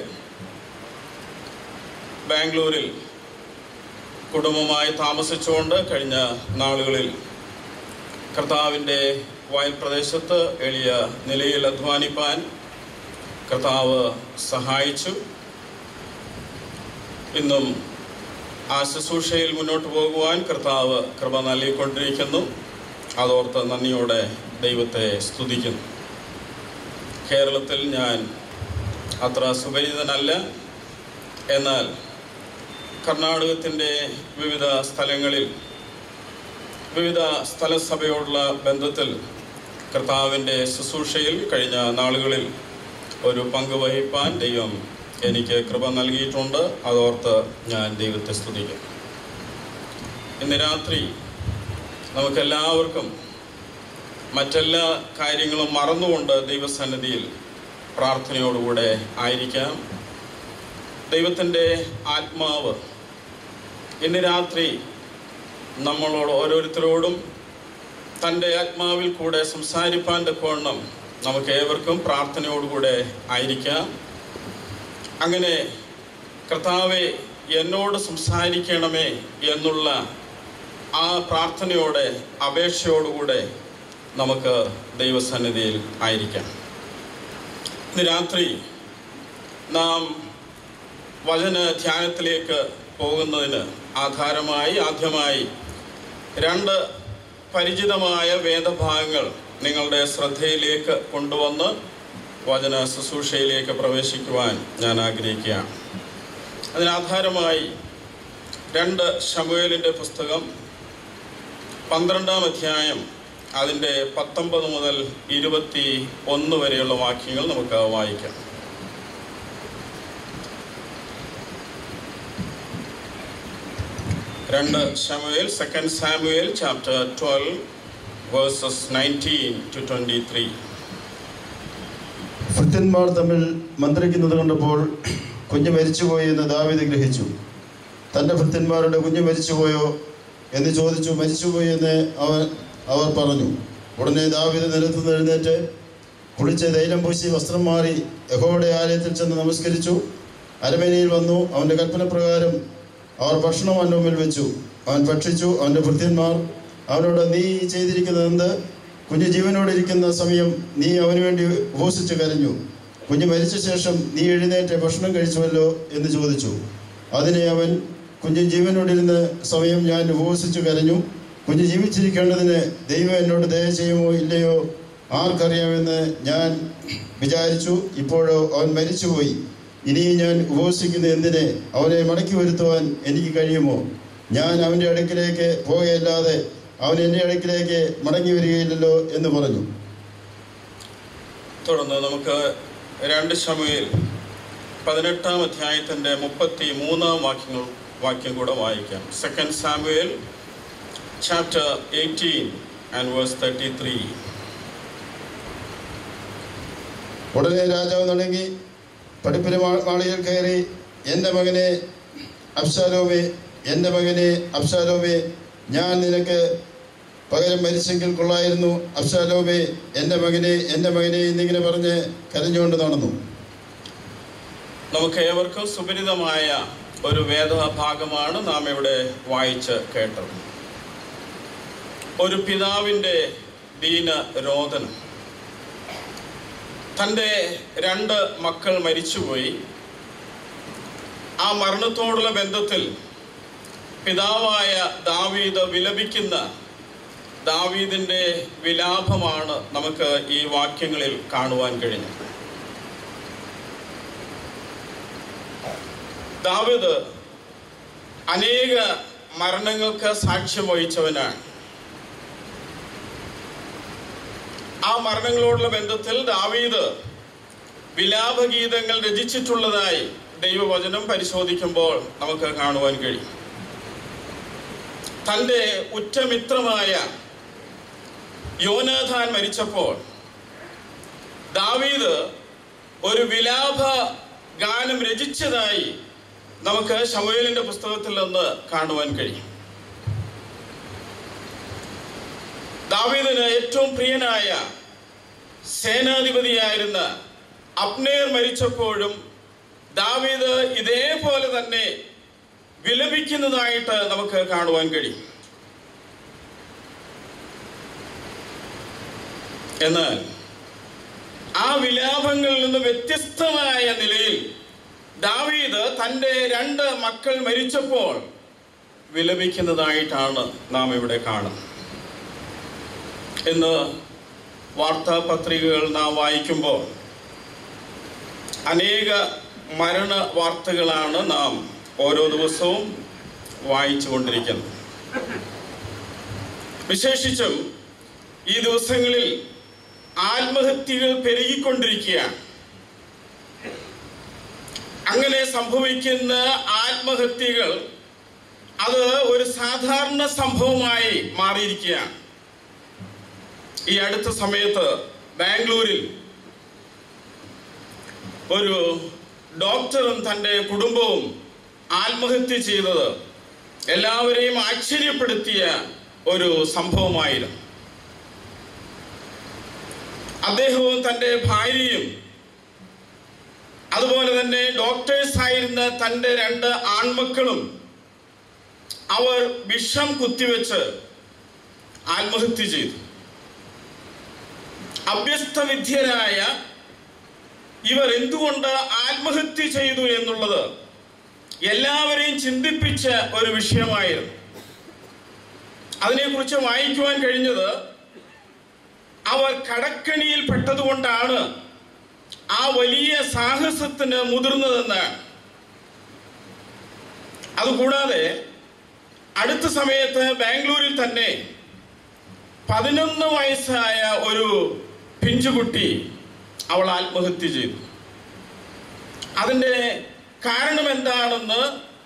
ബാംഗ്ലൂരിൽ കുടുംബമായി താമസിച്ചുകൊണ്ട് കഴിഞ്ഞ നാളുകളിൽ കർത്താവിൻ്റെ വയൽ പ്രദേശത്ത് എളിയ നിലയിൽ അധ്വാനിപ്പാൻ കർത്താവ് സഹായിച്ചു. ഇന്നും ആ ശുശ്രൂഷയിൽ മുന്നോട്ട് പോകുവാൻ കർത്താവ് കൃപ നൽകിക്കൊണ്ടിരിക്കുന്നു. അതോർത്ത് നന്ദിയോടെ ദൈവത്തെ സ്തുതിക്കുന്നു. കേരളത്തിൽ ഞാൻ അത്ര സുപരിചിതനല്ല, എന്നാൽ കർണാടകത്തിൻ്റെ വിവിധ സ്ഥലങ്ങളിൽ വിവിധ സ്ഥലസഭയോടുള്ള ബന്ധത്തിൽ കർത്താവിൻ്റെ ശുശ്രൂഷയിൽ കഴിഞ്ഞ നാളുകളിൽ ഒരു പങ്ക് വഹിപ്പാൻ ദൈവം എനിക്ക് കൃപ നൽകിയിട്ടുണ്ട്. അതോർത്ത് ഞാൻ ദൈവത്തെ സ്തുതിക്കുന്നു. ഇന്ന് രാത്രി നമുക്കെല്ലാവർക്കും മറ്റെല്ലാ കാര്യങ്ങളും മറന്നുകൊണ്ട് ദൈവസന്നിധിയിൽ പ്രാർത്ഥനയോടുകൂടെ ആയിരിക്കാം. ദൈവത്തിൻ്റെ ആത്മാവ് ഇന്ന് രാത്രി നമ്മളോട് ഓരോരുത്തരോടും തൻ്റെ ആത്മാവിൽ കൂടെ സംസാരിപ്പാൻ്റെ കോണം നമുക്ക് ഏവർക്കും പ്രാർത്ഥനയോടുകൂടെ ആയിരിക്കാം. അങ്ങനെ കർത്താവെ എന്നോട് സംസാരിക്കണമേ എന്നുള്ള ആ പ്രാർത്ഥനയോടെ അപേക്ഷയോടുകൂടെ നമുക്ക് ദൈവസന്നിധിയിൽ ആയിരിക്കാം. ഇന്ന് രാത്രി നാം വചന ധ്യാനത്തിലേക്ക് പോകുന്നതിന് ആധാരമായി ആദ്യമായി 2 പരിചിതമായ വേദഭാഗങ്ങൾ നിങ്ങളുടെ ശ്രദ്ധയിലേക്ക് കൊണ്ടുവന്ന് വചന ശുശ്രൂഷയിലേക്ക് പ്രവേശിക്കുവാൻ ഞാൻ ആഗ്രഹിക്കുകയാണ്. അതിനാധാരമായി 2 ശമൂവേലിൻ്റെ പുസ്തകം 12-ാം അധ്യായം അതിൻ്റെ 19 മുതൽ 21 വരെയുള്ള വാക്യങ്ങൾ നമുക്ക് വായിക്കാം. 2 ശമൂവേൽ, 2 സാമുവേൽ ചാപ്റ്റർ 12 verses 19 to 23. ഭൃത്യന്മാർ തമ്മിൽ മന്ത്രിക്കുന്നത് കണ്ടപ്പോൾ കുഞ്ഞ് മരിച്ചുപോയി എന്ന് ദാവീദ് ഗ്രഹിച്ചു. തൻ്റെ ഭൃത്യന്മാരുടെ കുഞ്ഞ് മരിച്ചുപോയോ എന്ന് ചോദിച്ചു. മരിച്ചുപോയി എന്ന് അവർ പറഞ്ഞു. ഉടനെ ദാവീദ് നിലത്തുനിന്ന് എഴുന്നേറ്റ് കുളിച്ച് തൈലം പൂശി വസ്ത്രം മാറി യഹോവയുടെ ആലയത്തിൽ ചെന്ന് നമസ്കരിച്ചു. അരമനയിൽ വന്നു. അവൻ്റെ കൽപ്പനപ്രകാരം അവർ ഭക്ഷണം അവൻ്റെ മുമ്പിൽ വെച്ചു. അവൻ ഭക്ഷിച്ചു. അവൻ്റെ ഭൃത്യന്മാർ അവനോട്, നീ ചെയ്തിരിക്കുന്നത് എന്ത്? കുഞ്ഞ് ജീവനോടിരിക്കുന്ന സമയം നീ അവന് വേണ്ടി ഉപവസിച്ച് കരഞ്ഞു. കുഞ്ഞ് മരിച്ച ശേഷം നീ എഴുന്നേറ്റ് ഭക്ഷണം കഴിച്ചുവല്ലോ എന്ന് ചോദിച്ചു. അതിനെ അവൻ, കുഞ്ഞ് ജീവനോടിരുന്ന സമയം ഞാൻ ഉപവസിച്ചു കരഞ്ഞു. കുഞ്ഞ് ജീവിച്ചിരിക്കേണ്ടതിന് ദൈവം എന്നോട് ദയ ചെയ്യുമോ ഇല്ലയോ ആർക്കറിയാമെന്ന് ഞാൻ വിചാരിച്ചു. ഇപ്പോഴോ അവൻ മരിച്ചുപോയി. ഇനിയും ഞാൻ ഉപവസിക്കുന്ന എന്തിനെ? അവനെ മടക്കി വരുത്തുവാൻ എനിക്ക് കഴിയുമോ? ഞാൻ അവൻ്റെ അടുക്കിലേക്ക് പോകുകയല്ലാതെ അവൻ എൻ്റെ അടുക്കിലേക്ക് മടങ്ങി വരികയില്ലല്ലോ എന്ന് പറഞ്ഞു. തുടർന്ന് നമുക്ക് 2 ശമൂവേൽ 18-ാം അധ്യായത്തിൻ്റെ 33-ാം വാക്യം കൂടെ വായിക്കാം. 2 Samuel chapter 18 and verse 33. ഉടനെ രാജാവ് നടുങ്ങി പടിപ്പുര മാളികയിൽ കയറി, എൻ്റെ മകനെ അബ്ശാലോമേ, എൻ്റെ മകനെ അബ്ശാലോമേ, ഞാൻ നിനക്ക് പകരം മരിച്ചെങ്കിൽ കൊള്ളായിരുന്നു. അബ്ശാലോമേ, എൻ്റെ മകനെ, എൻ്റെ മകനെ എന്നിങ്ങനെ പറഞ്ഞ് കരഞ്ഞുകൊണ്ട് നടന്നു. നമുക്ക് ഏവർക്കും സുപരിതമായ ഒരു വേദഭാഗമാണ് നാം ഇവിടെ വായിച്ച് കേട്ടത്. ഒരു പിതാവിൻ്റെ ദീനരോദനം. തൻ്റെ 2 മക്കൾ മരിച്ചുപോയി. ആ മരണത്തോടുള്ള ബന്ധത്തിൽ പിതാവായ ദാവീദ് വിലപിക്കുന്ന ദാവീദിൻ്റെ വിലാപമാണ് നമുക്ക് ഈ വാക്യങ്ങളിൽ കാണുവാൻ കഴിഞ്ഞത്. ദാവീദ് അനേക മരണങ്ങൾക്ക് സാക്ഷ്യം വഹിച്ചവനാണ്. ആ മരണങ്ങളോടുള്ള ബന്ധത്തിൽ ദാവീദ് വിലാപഗീതങ്ങൾ രചിച്ചിട്ടുള്ളതായി ദൈവവചനം പരിശോധിക്കുമ്പോൾ നമുക്ക് കാണുവാൻ കഴിയും. തൻ്റെ ഉറ്റമിത്രമായ യോനാഥാൻ മരിച്ചപ്പോൾ ദാവീദ് ഒരു വിലാപ ഗാനം രചിച്ചതായി നമുക്ക് ശമൂവേലിന്റെ പുസ്തകത്തിൽ നിന്ന് കാണുവാൻ കഴിയും. ദാവീദിന് ഏറ്റവും പ്രിയനായ സേനാധിപതിയായിരുന്ന അബ്നേർ മരിച്ചപ്പോഴും ദാവീദ് ഇതേപോലെ തന്നെ വിലപിക്കുന്നതായിട്ട് നമുക്ക് കാണുവാൻ കഴിയും. എന്നാൽ ആ വിലാപങ്ങളിൽ നിന്ന് വ്യത്യസ്തമായ നിലയിൽ ദാവീദ് തൻ്റെ 2 മക്കൾ മരിച്ചപ്പോൾ വിലപിക്കുന്നതായിട്ടാണ് നാം ഇവിടെ കാണുന്നത്. ഇന്ന് വാർത്താപത്രികകൾ നാം വായിക്കുമ്പോൾ അനേക മരണ വാർത്തകളാണ് നാം ഓരോ ദിവസവും വായിച്ചു കൊണ്ടിരിക്കുന്നത്. വിശേഷിച്ചും ഈ ദിവസങ്ങളിൽ ആത്മഹത്യകൾ പെരുകിക്കൊണ്ടിരിക്കുകയാണ്. അങ്ങനെ സംഭവിക്കുന്ന ആത്മഹത്യകൾ അത് ഒരു സാധാരണ സംഭവമായി മാറിയിരിക്കുകയാണ്. ഈ അടുത്ത സമയത്ത് ബാംഗ്ലൂരിൽ ഒരു ഡോക്ടറും തൻ്റെ കുടുംബവും ആത്മഹത്യ ചെയ്തത് എല്ലാവരെയും ആശ്ചര്യപ്പെടുത്തിയ ഒരു സംഭവമായിരുന്നു. അദ്ദേഹവും തൻ്റെ ഭാര്യയും അതുപോലെ തന്നെ ഡോക്ടേഴ്സ് ആയിരുന്ന തൻ്റെ 2 ആൺമക്കളും അവർ വിഷം കുത്തിവെച്ച് ആത്മഹത്യ ചെയ്തു. അഭ്യസ്തവിദ്യരായ ഇവർ എന്തുകൊണ്ട് ആത്മഹത്യ ചെയ്തു എന്നുള്ളത് എല്ലാവരെയും ചിന്തിപ്പിച്ച ഒരു വിഷയമായിരുന്നു. അതിനെക്കുറിച്ച് വായിക്കുവാൻ കഴിഞ്ഞത് അവർ കടക്കണിയിൽ പെട്ടതുകൊണ്ടാണ് ആ വലിയ സാഹസത്തിന് മുതിർന്നതെന്നാണ്. അതുകൂടാതെ അടുത്ത സമയത്ത് ബാംഗ്ലൂരിൽ തന്നെ 11 വയസ്സായ ഒരു പിഞ്ചുകുട്ടി അവൾ ആത്മഹത്യ ചെയ്തു. അതിൻ്റെ കാരണം എന്താണെന്ന്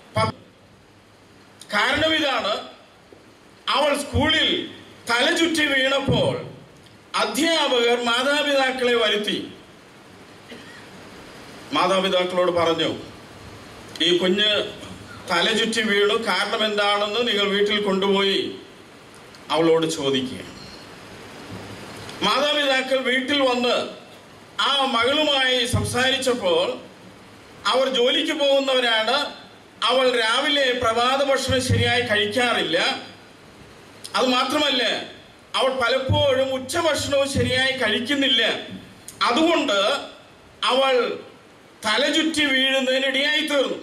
കാരണം ഇതാണ്: അവൾ സ്കൂളിൽ തലചുറ്റി വീണപ്പോൾ അധ്യാപകർ മാതാപിതാക്കളെ വരുത്തി മാതാപിതാക്കളോട് പറഞ്ഞു, ഈ കുഞ്ഞ് തലചുറ്റി വീണു, കാരണം എന്താണെന്ന് നിങ്ങൾ വീട്ടിൽ കൊണ്ടുപോയി അവളോട് ചോദിക്കുക. മാതാപിതാക്കൾ വീട്ടിൽ വന്ന് ആ മകളുമായി സംസാരിച്ചപ്പോൾ അവർ ജോലിക്ക് പോകുന്നവരാണ്. അവൾ രാവിലെ പ്രഭാത ഭക്ഷണം ശരിയായി കഴിക്കാറില്ല. അതുമാത്രമല്ല, അവൾ പലപ്പോഴും ഉച്ചഭക്ഷണവും ശരിയായി കഴിക്കുന്നില്ല. അതുകൊണ്ട് അവൾ തലചുറ്റി വീഴുന്നതിനിടയായി തീർന്നു.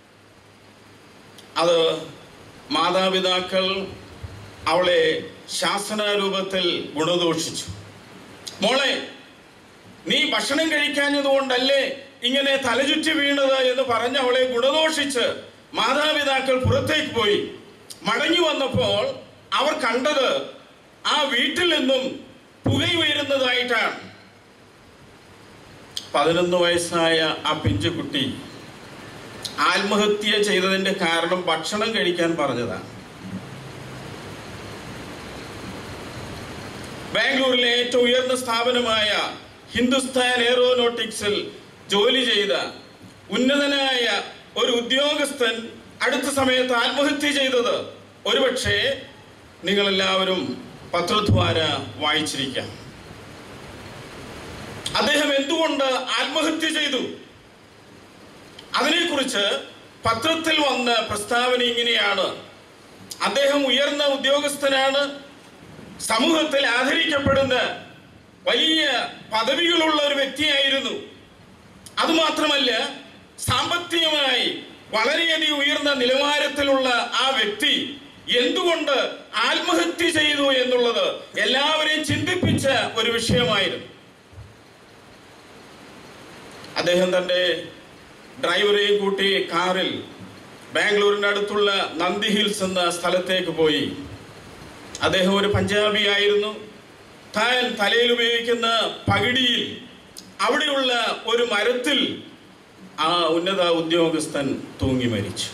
അത് മാതാപിതാക്കൾ അവളെ ശാസനാരൂപത്തിൽ ഗുണദോഷിച്ചു. മോളെ, നീ ഭക്ഷണം കഴിക്കാഞ്ഞതുകൊണ്ടല്ലേ ഇങ്ങനെ തലചുറ്റി വീണത് എന്ന് പറഞ്ഞ് അവളെ ഗുണദോഷിച്ച് മാതാപിതാക്കൾ പുറത്തേക്ക് പോയി. മടങ്ങി വന്നപ്പോൾ അവർ കണ്ടത് ആ വീട്ടിൽ നിന്നും പുകയുയരുന്നതായിട്ടാണ്. 11 വയസ്സായ ആ പിഞ്ചുകുട്ടി ആത്മഹത്യ ചെയ്തതിന്റെ കാരണം ഭക്ഷണം കഴിക്കാൻ പറഞ്ഞതാണ്. ബാംഗ്ലൂരിലെ ഏറ്റവും ഉയർന്ന സ്ഥാപനമായ ഹിന്ദുസ്ഥാൻ എയറോനോട്ടിക്സിൽ ജോലി ചെയ്ത ഉന്നതനായ ഒരു ഉദ്യോഗസ്ഥൻ അടുത്ത സമയത്ത് ആത്മഹത്യ ചെയ്തത് ഒരുപക്ഷെ നിങ്ങളെല്ലാവരും പത്രദ്വാര വായിച്ചിരിക്കാം. അദ്ദേഹം എന്തുകൊണ്ട് ആത്മഹത്യ ചെയ്തു? അതിനെക്കുറിച്ച് പത്രത്തിൽ വന്ന പ്രസ്താവന ഇങ്ങനെയാണ്: അദ്ദേഹം ഉയർന്ന ഉദ്യോഗസ്ഥനാണ്, സമൂഹത്തിൽ ആദരിക്കപ്പെടുന്ന വലിയ പദവികളുള്ള ഒരു വ്യക്തിയായിരുന്നു. അതുമാത്രമല്ല, സാമ്പത്തികമായി വളരെയധികം ഉയർന്ന നിലവാരത്തിലുള്ള ആ വ്യക്തി എന്തുകൊണ്ട് ആത്മഹത്യ ചെയ്തു എന്നുള്ളത് എല്ലാവരെയും ചിന്തിപ്പിച്ച ഒരു വിഷയമായിരുന്നു. അദ്ദേഹം തന്റെ ഡ്രൈവറെയും കൂട്ടി കാറിൽ ബാംഗ്ലൂരിന്റെ അടുത്തുള്ള നന്ദി ഹിൽസ് എന്ന സ്ഥലത്തേക്ക് പോയി. അദ്ദേഹം ഒരു പഞ്ചാബി ആയിരുന്നു. താൻ തലയിൽ ഉപയോഗിക്കുന്ന പകിടിയിൽ അവിടെയുള്ള ഒരു മരത്തിൽ ആ ഉന്നത ഉദ്യോഗസ്ഥൻ തൂങ്ങി മരിച്ചു.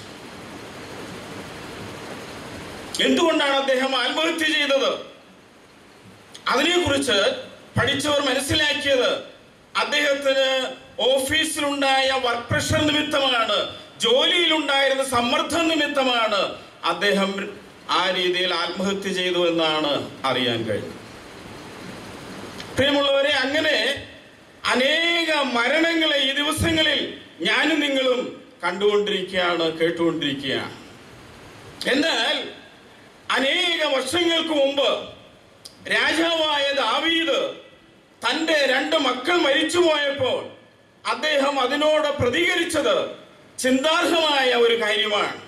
എന്തുകൊണ്ടാണ് അദ്ദേഹം ആത്മഹത്യ ചെയ്തത്? അതിനെക്കുറിച്ച് പഠിച്ചവർ മനസ്സിലാക്കിയത് അദ്ദേഹത്തിന് ഓഫീസിലുണ്ടായ വർക്ക് പ്രഷർ നിമിത്തമാണ്, ജോലിയിലുണ്ടായിരുന്ന സമ്മർദ്ദം നിമിത്തമാണ് അദ്ദേഹം ആ രീതിയിൽ ആത്മഹത്യ ചെയ്തു എന്നാണ് അറിയാൻ കഴിഞ്ഞത്. പ്രിയമുള്ളവരെ, അങ്ങനെ അനേക മരണങ്ങളെ ഈ ദിവസങ്ങളിൽ ഞാനും നിങ്ങളും കണ്ടുകൊണ്ടിരിക്കുകയാണ്, കേട്ടുകൊണ്ടിരിക്കുകയാണ്. എന്നാൽ അനേക വർഷങ്ങൾക്ക് മുമ്പ് രാജാവായ ദാവീദ് തൻ്റെ 2 മക്കൾ മരിച്ചുപോയപ്പോൾ അദ്ദേഹം അതിനോട് പ്രതികരിച്ചത് ചിന്താർഹമായ ഒരു കാര്യമാണ്.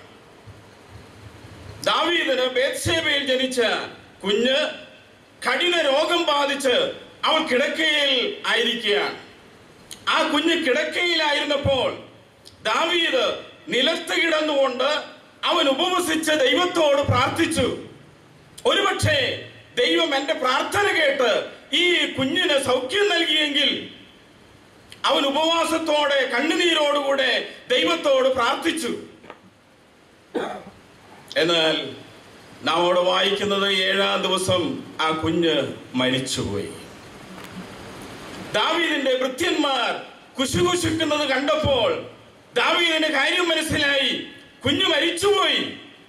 ദാവീദിന് ബേത്ശേബയിൽ ജനിച്ച കുഞ്ഞ് കഠിന രോഗം ബാധിച്ച് അവൾ കിടക്കയിൽ ആയിരിക്കുകയാണ്. ആ കുഞ്ഞ് കിടക്കയിലായിരുന്നപ്പോൾ ദാവീദ് നിലത്ത് കിടന്നുകൊണ്ട് അവൻ ഉപവസിച്ച് ദൈവത്തോട് പ്രാർത്ഥിച്ചു. ഒരുപക്ഷെ ദൈവം എന്റെ പ്രാർത്ഥന കേട്ട് ഈ കുഞ്ഞിന് സൗഖ്യം നൽകിയെങ്കിൽ. അവൻ ഉപവാസത്തോടെ കണ്ണുനീരോടുകൂടെ ദൈവത്തോട് പ്രാർത്ഥിച്ചു. എന്നാൽ നാം അവിടെ വായിക്കുന്നത് 7-ാം ദിവസം ആ കുഞ്ഞ് മരിച്ചുപോയി. ദാവീദിന്റെ ഭൃത്യന്മാർ കുശുകുശുക്കുന്നത് കണ്ടപ്പോൾ ദാവീദിന്റെ കാര്യം മനസ്സിലായി, കുഞ്ഞ് മരിച്ചുപോയി.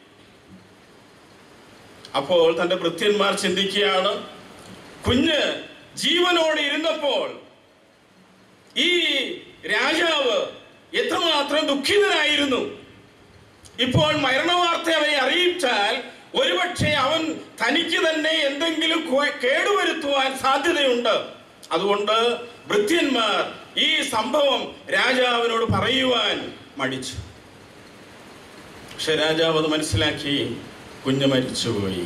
അപ്പോൾ തന്റെ ഭൃത്യന്മാർ ചിന്തിക്കുകയാണ്, കുഞ്ഞ് ജീവനോടെ ഇരുന്നപ്പോൾ ഈ രാജാവ് എത്രമാത്രം ദുഃഖിതനായിരുന്നു. ഇപ്പോൾ മരണവാർത്ത അവനെ അറിയിച്ചാൽ ഒരുപക്ഷെ അവൻ തനിക്ക് തന്നെ എന്തെങ്കിലും കേടുവരുത്തുവാൻ സാധ്യതയുണ്ട്. അതുകൊണ്ട് ഭൃത്യന്മാർ ഈ സംഭവം രാജാവിനോട് പറയുവാൻ മടിച്ചു. പക്ഷെ രാജാവ് അത് മനസ്സിലാക്കി, കുഞ്ഞ് മരിച്ചുപോയി.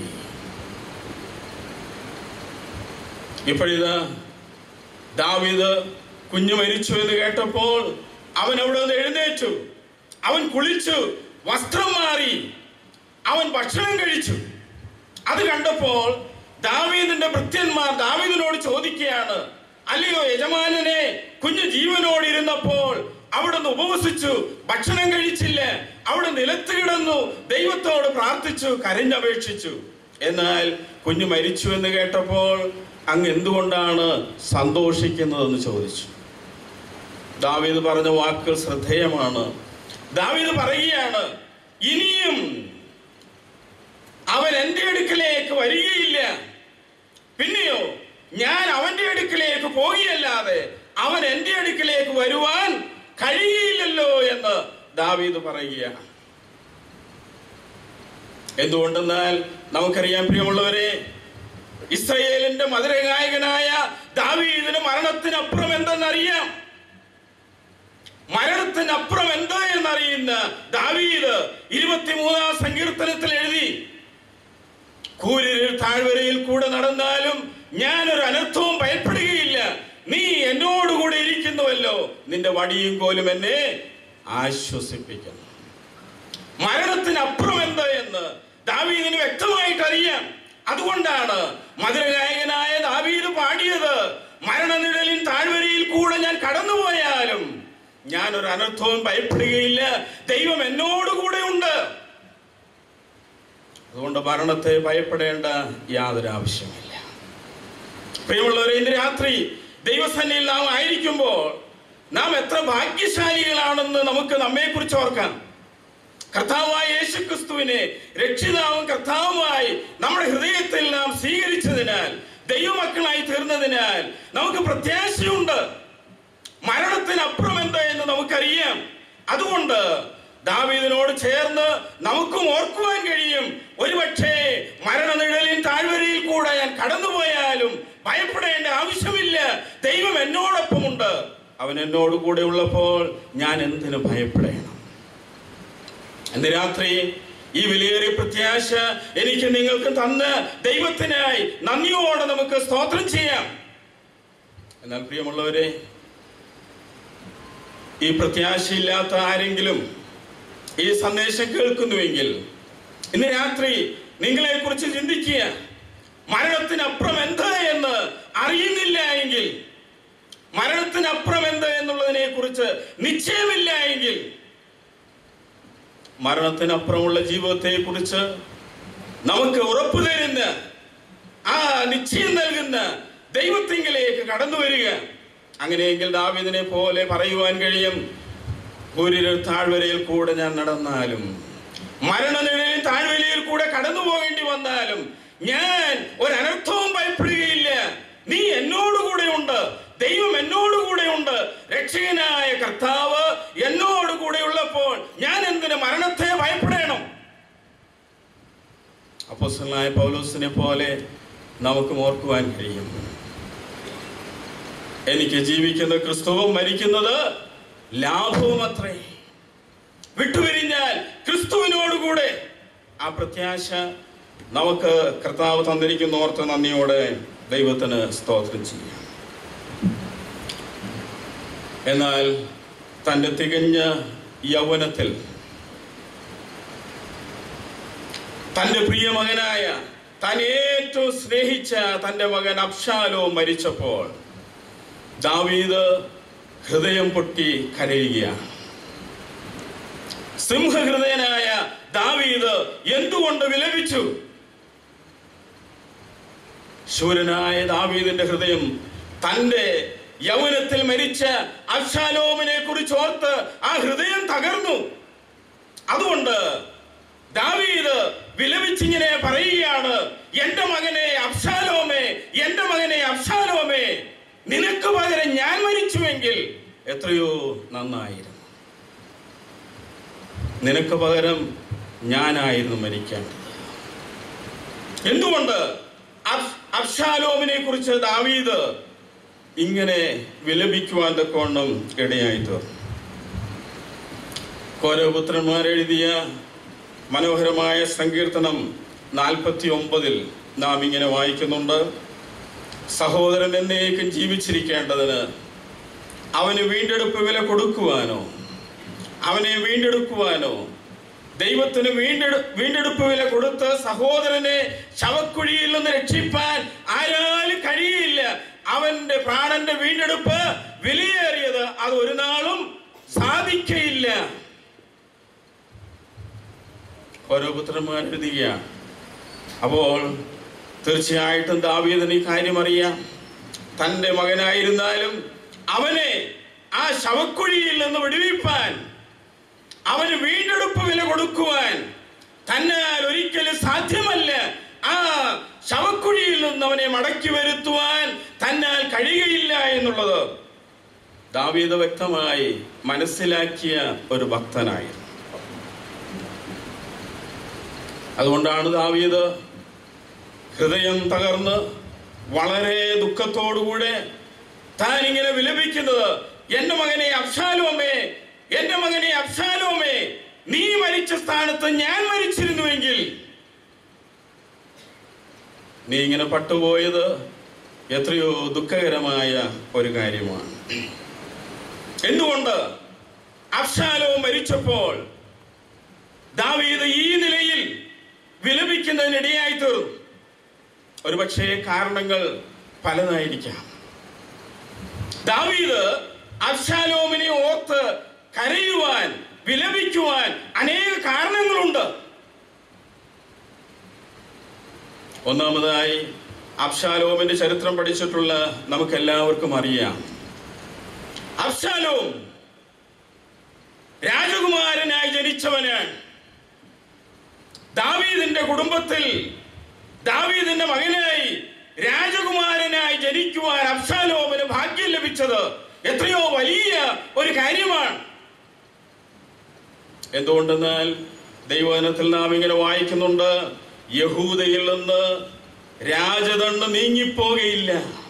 ഇപ്പോഴിതാ ദാവീദ് കുഞ്ഞ് മരിച്ചു എന്ന് കേട്ടപ്പോൾ അവൻ അവിടെ നിന്ന് എഴുന്നേറ്റു. അവൻ കുളിച്ചു, വസ്ത്രം മാറി, അവൻ ഭക്ഷണം കഴിച്ചു. അത് കണ്ടപ്പോൾ ദാവീദിന്റെ ഭൃത്യന്മാർ ദാവീദിനോട് ചോദിക്കുകയാണ്, അല്ലയോ യജമാനനെ, കുഞ്ഞ് ജീവനോട് ഇരുന്നപ്പോൾ അവിടുന്ന് ഉപവസിച്ചു, ഭക്ഷണം കഴിച്ചില്ല, അവിടെ നിലത്ത് കിടന്നു, ദൈവത്തോട് പ്രാർത്ഥിച്ചു, കരഞ്ഞപേക്ഷിച്ചു. എന്നാൽ കുഞ്ഞ് മരിച്ചു എന്ന് കേട്ടപ്പോൾ അങ്ങ് എന്തുകൊണ്ടാണ് സന്തോഷിക്കുന്നതെന്ന് ചോദിച്ചു. ദാവീദ് പറഞ്ഞ വാക്കുകൾ ശ്രദ്ധേയമാണ്. ദാവീദ് പറയുകയാണ്, ഇനിയും അവൻ എൻ്റെ അടുക്കലേക്ക് വരികയില്ല, പിന്നെയോ ഞാൻ അവന്റെ അടുക്കലേക്ക് പോകുകയല്ലാതെ അവൻ എൻ്റെ അടുക്കലേക്ക് വരുവാൻ കഴിയില്ലല്ലോ എന്ന് ദാവീദ് പറയുകയാണ്. എന്തുകൊണ്ടെന്നാൽ നമുക്കറിയാം പ്രിയമുള്ളവരെ, ഇസ്രായേലിന്റെ മധുരഗായകനായ ദാവീദിന് മരണത്തിനപ്പുറം എന്തെന്നറിയാം. മരണത്തിനപ്പുറം എന്താ എന്നറിയുന്ന ദാവീദ് 23-ാം സങ്കീർത്തനത്തിൽ എഴുതി, കൂരിരുൾ താഴ്വരയിൽ കൂടെ നടന്നാലും ഞാനൊരു അനർത്ഥവും ഭയപ്പെടുകയില്ല, നീ എന്നോടുകൂടെ ഇരിക്കുന്നുവല്ലോ, നിന്റെ വടിയും കോലും എന്നെ ആശ്വസിപ്പിക്കുന്നു. മരണത്തിനപ്പുറം എന്താ എന്ന് ദാവീദിന് വ്യക്തമായിട്ട് അറിയാം. അതുകൊണ്ടാണ് മധുരഗായകനായ ദാവീദ് പാടിയത്, മരണനിഴലിൻ താഴ്വരയിൽ കൂടെ ഞാൻ കടന്നുപോയാലും ഞാൻ ഒരു അനർത്ഥവും ഭയപ്പെടുകയില്ല, ദൈവം എന്നോടുകൂടെ ഉണ്ട്. അതുകൊണ്ട് മരണത്തെ ഭയപ്പെടേണ്ട യാതൊരു ആവശ്യമില്ല. പ്രിയമുള്ളവരെ, ഇന്ന് രാത്രി ദൈവസന്നിധിയിൽ നാം ആയിരിക്കുമ്പോൾ നാം എത്ര ഭാഗ്യശാലികളാണെന്ന് നമുക്ക് നമ്മെക്കുറിച്ച് ഓർക്കാം. കർത്താവായ യേശുക്രിസ്തുവിനെ രക്ഷിതാവും കർത്താവുമായി നമ്മുടെ ഹൃദയത്തിൽ നാം സ്വീകരിച്ചതിനാൽ, ദൈവമക്കളായി തീർന്നതിനാൽ നമുക്ക് പ്രത്യാശയുണ്ട്. മരണത്തിനപ്പുറം എന്താ എന്ന് നമുക്കറിയാം. അതുകൊണ്ട് ദാവീദിനോട് ചേർന്ന് നമുക്കും ഓർക്കുവാൻ കഴിയും, ഒരുപക്ഷേ മരണനിഴലിൻ താഴ്വരയിൽ കൂടെ ഞാൻ കടന്നുപോയാലും ഭയപ്പെടേണ്ട ആവശ്യമില്ല, ദൈവം എന്നോടൊപ്പമുണ്ട്. അവൻ എന്നോട് കൂടെ ഉള്ളപ്പോൾ ഞാൻ എന്തിനു ഭയപ്പെടണം? ഇന്ന് രാത്രി ഈ വിലയേറിയ പ്രത്യാശ എനിക്ക് നിങ്ങൾക്ക് തന്ന് ദൈവത്തിനായി നന്ദിയോടെ നമുക്ക് സ്തോത്രം ചെയ്യാം. എന്നാൽ പ്രിയമുള്ളവരെ, ഈ പ്രത്യാശയില്ലാത്ത ആരെങ്കിലും ഈ സന്ദേശം കേൾക്കുന്നുവെങ്കിൽ ഇന്ന് രാത്രി നിങ്ങളെ കുറിച്ച് ചിന്തിക്കുക. മരണത്തിനപ്പുറം എന്താ എന്ന് അറിയുന്നില്ല എങ്കിൽ, മരണത്തിനപ്പുറം എന്താ എന്നുള്ളതിനെ കുറിച്ച് നിശ്ചയമില്ല എങ്കിൽ, മരണത്തിനപ്പുറമുള്ള ജീവിതത്തെ കുറിച്ച് നമുക്ക് ഉറപ്പു തരുന്ന, ആ നിശ്ചയം നൽകുന്ന ദൈവത്തിങ്കിലേക്ക് കടന്നു വരിക. അങ്ങനെയെങ്കിൽ ദാവീദിനെ പോലെ പറയുവാൻ കഴിയും, ഒരു താഴ്വരയിൽ കൂടെ ഞാൻ നടന്നാലും, മരണനിഴലിൻ താഴ്വരയിൽ കൂടെ കടന്നു പോകേണ്ടി വന്നാലും ഞാൻ ഒരനർത്ഥവും ഭയപ്പെടുകയില്ല. നീ എന്നോടുകൂടെ ഉണ്ട്, ദൈവം എന്നോടുകൂടെ ഉണ്ട്, രക്ഷകനായ കർത്താവ് എന്നോടുകൂടെ ഉള്ളപ്പോൾ ഞാൻ എന്തിന് മരണത്തെ ഭയപ്പെടണം? അപ്പോസ്തലനായ പൗലോസിനെ പോലെ നമുക്ക് ഓർക്കുവാൻ കഴിയും, എനിക്ക് ജീവിക്കുന്ന ക്രിസ്തുവും മരിക്കുന്നത് ലാഭവും അത്രേ. വിട്ടുപിരിഞ്ഞാൽ ക്രിസ്തുവിനോടുകൂടെ. ആ പ്രത്യാശ നമുക്ക് കർത്താവ് തന്നിരിക്കുന്ന ഓർത്ത് നന്ദിയോടെ ദൈവത്തിന് സ്തോത്രം ചെയ്യാം. എന്നാൽ തൻ്റെ തികഞ്ഞ യൗവനത്തിൽ തൻ്റെ പ്രിയ മകനായ, താൻ ഏറ്റവും സ്നേഹിച്ച തൻ്റെ മകൻ അബ്ശാലോം മരിച്ചപ്പോൾ ദാവീദ് ഹൃദയം പൊട്ടി കരയുകയാണ്. സിംഹഹൃദയനായ ദാവീദ് എന്തുകൊണ്ട് വിലപിച്ചു? ശൂരനായ ദാവീദിന്റെ ഹൃദയം തന്റെ യൗവനത്തിൽ മരിച്ച അബ്ശാലോമിനെ കുറിച്ച് ഓർത്ത് ആ ഹൃദയം തകർന്നു. അതുകൊണ്ട് ദാവീദ് വിലപിച്ചിങ്ങനെ പറയുകയാണ്, എന്റെ മകനെ അബ്ശാലോമേ, എന്റെ മകനെ അബ്ശാലോമേ, നിനക്ക് പകരം ഞാൻ മരിച്ചുവെങ്കിൽ എത്രയോ നന്നായിരുന്നു. നിനക്ക് പകരം ഞാനായിരുന്നു മരിക്കേണ്ടത്. എന്തുകൊണ്ട് അബ്ശാലോമിനെ കുറിച്ച് ദാവീദ് ഇങ്ങനെ വിലപിക്കുവാൻ തക്കവണ്ണം ഇടയായി തീർന്നു? കോരപുത്രന്മാരെഴുതിയ മനോഹരമായ സങ്കീർത്തനം 49 നാം ഇങ്ങനെ വായിക്കുന്നുണ്ട്, സഹോദരൻ എന്നേക്കും ജീവിച്ചിരിക്കേണ്ടതിന് അവന് വീണ്ടെടുപ്പ് വില കൊടുക്കുവാനോ, അവനെ വീണ്ടെടുക്കുവാനോ, ദൈവത്തിന് വീണ്ടെടുപ്പ് വില കൊടുത്ത് സഹോദരനെ ശവക്കുഴിയിൽ നിന്ന് രക്ഷിപ്പാൻ ആരാലും കഴിയില്ല. അവന്റെ പ്രാണന്റെ വീണ്ടെടുപ്പ് വിലയേറിയത്, അത് ഒരു നാളും സാധിക്കയില്ല. ഓരോ പുത്രന്മാർ എഴുതുകയാണ്. അപ്പോൾ തീർച്ചയായിട്ടും ദാവീദിന് ഈ കാര്യം അറിയാം. തന്റെ മകനായിരുന്നാലും അവനെ ആ ശവക്കുഴിയിൽ നിന്ന് വിടുവിപ്പാൻ, അവന് വീണ്ടെടുപ്പ് വില കൊടുക്കുവാൻ തന്നാൽ ഒരിക്കലും സാധ്യമല്ല. ആ ശവക്കുഴിയിൽ നിന്ന് അവനെ മടക്കി വരുത്തുവാൻ തന്നാൽ കഴിയുകയില്ല എന്നുള്ളത് ദാവീദ് വ്യക്തമായി മനസ്സിലാക്കിയ ഒരു ഭക്തനായിരുന്നു. അതുകൊണ്ടാണ് ദാവീദ് ഹൃദയം തകർന്ന് വളരെ ദുഃഖത്തോടുകൂടെ താൻ ഇങ്ങനെ വിലപിക്കുന്നത്, എന്റെ മകനെ അബ്ശാലോമേ, എന്റെ മകനെ അബ്ശാലോമേ, നീ മരിച്ച സ്ഥാനത്ത് ഞാൻ മരിച്ചിരുന്നുവെങ്കിൽ. നീ ഇങ്ങനെ പട്ടുപോയത് എത്രയോ ദുഃഖകരമായ ഒരു കാര്യമാണ്. എന്തുകൊണ്ട് അബ്ശാലോം മരിച്ചപ്പോൾ ദാവീദ് ഈ നിലയിൽ വിലപിക്കുന്നതിനിടയായി തീർന്നു? ഒരുപക്ഷേ കാരണങ്ങൾ പലതായിരിക്കാം. ദാവീദ് അബ്ശാലോമിനെ ഓർത്ത് കരയുവാൻ, വിലപിക്കുവാൻ അനേക കാരണങ്ങളുണ്ട്. ഒന്നാമതായി, അബ്ശാലോമിന്റെ ചരിത്രം പഠിച്ചിട്ടുള്ള നമുക്കെല്ലാവർക്കും അറിയാം. അബ്ശാലോം രാജകുമാരനായി ജനിച്ചവനാണ്. ദാവീദിന്റെ കുടുംബത്തിൽ ദാവീദിന്റെ മകനായി രാജകുമാരനായി ജനിക്കുവാൻ അബ്ശാലോമിന് ഭാഗ്യം ലഭിച്ചത് എത്രയോ വലിയ ഒരു കാര്യമാണ്. എന്തുകൊണ്ടെന്നാൽ ദൈവവചനത്തിൽ നാം ഇങ്ങനെ വായിക്കുന്നുണ്ട്, യഹൂദയിൽ നിന്ന് രാജദണ്ഡ് നീങ്ങിപ്പോകയില്ല.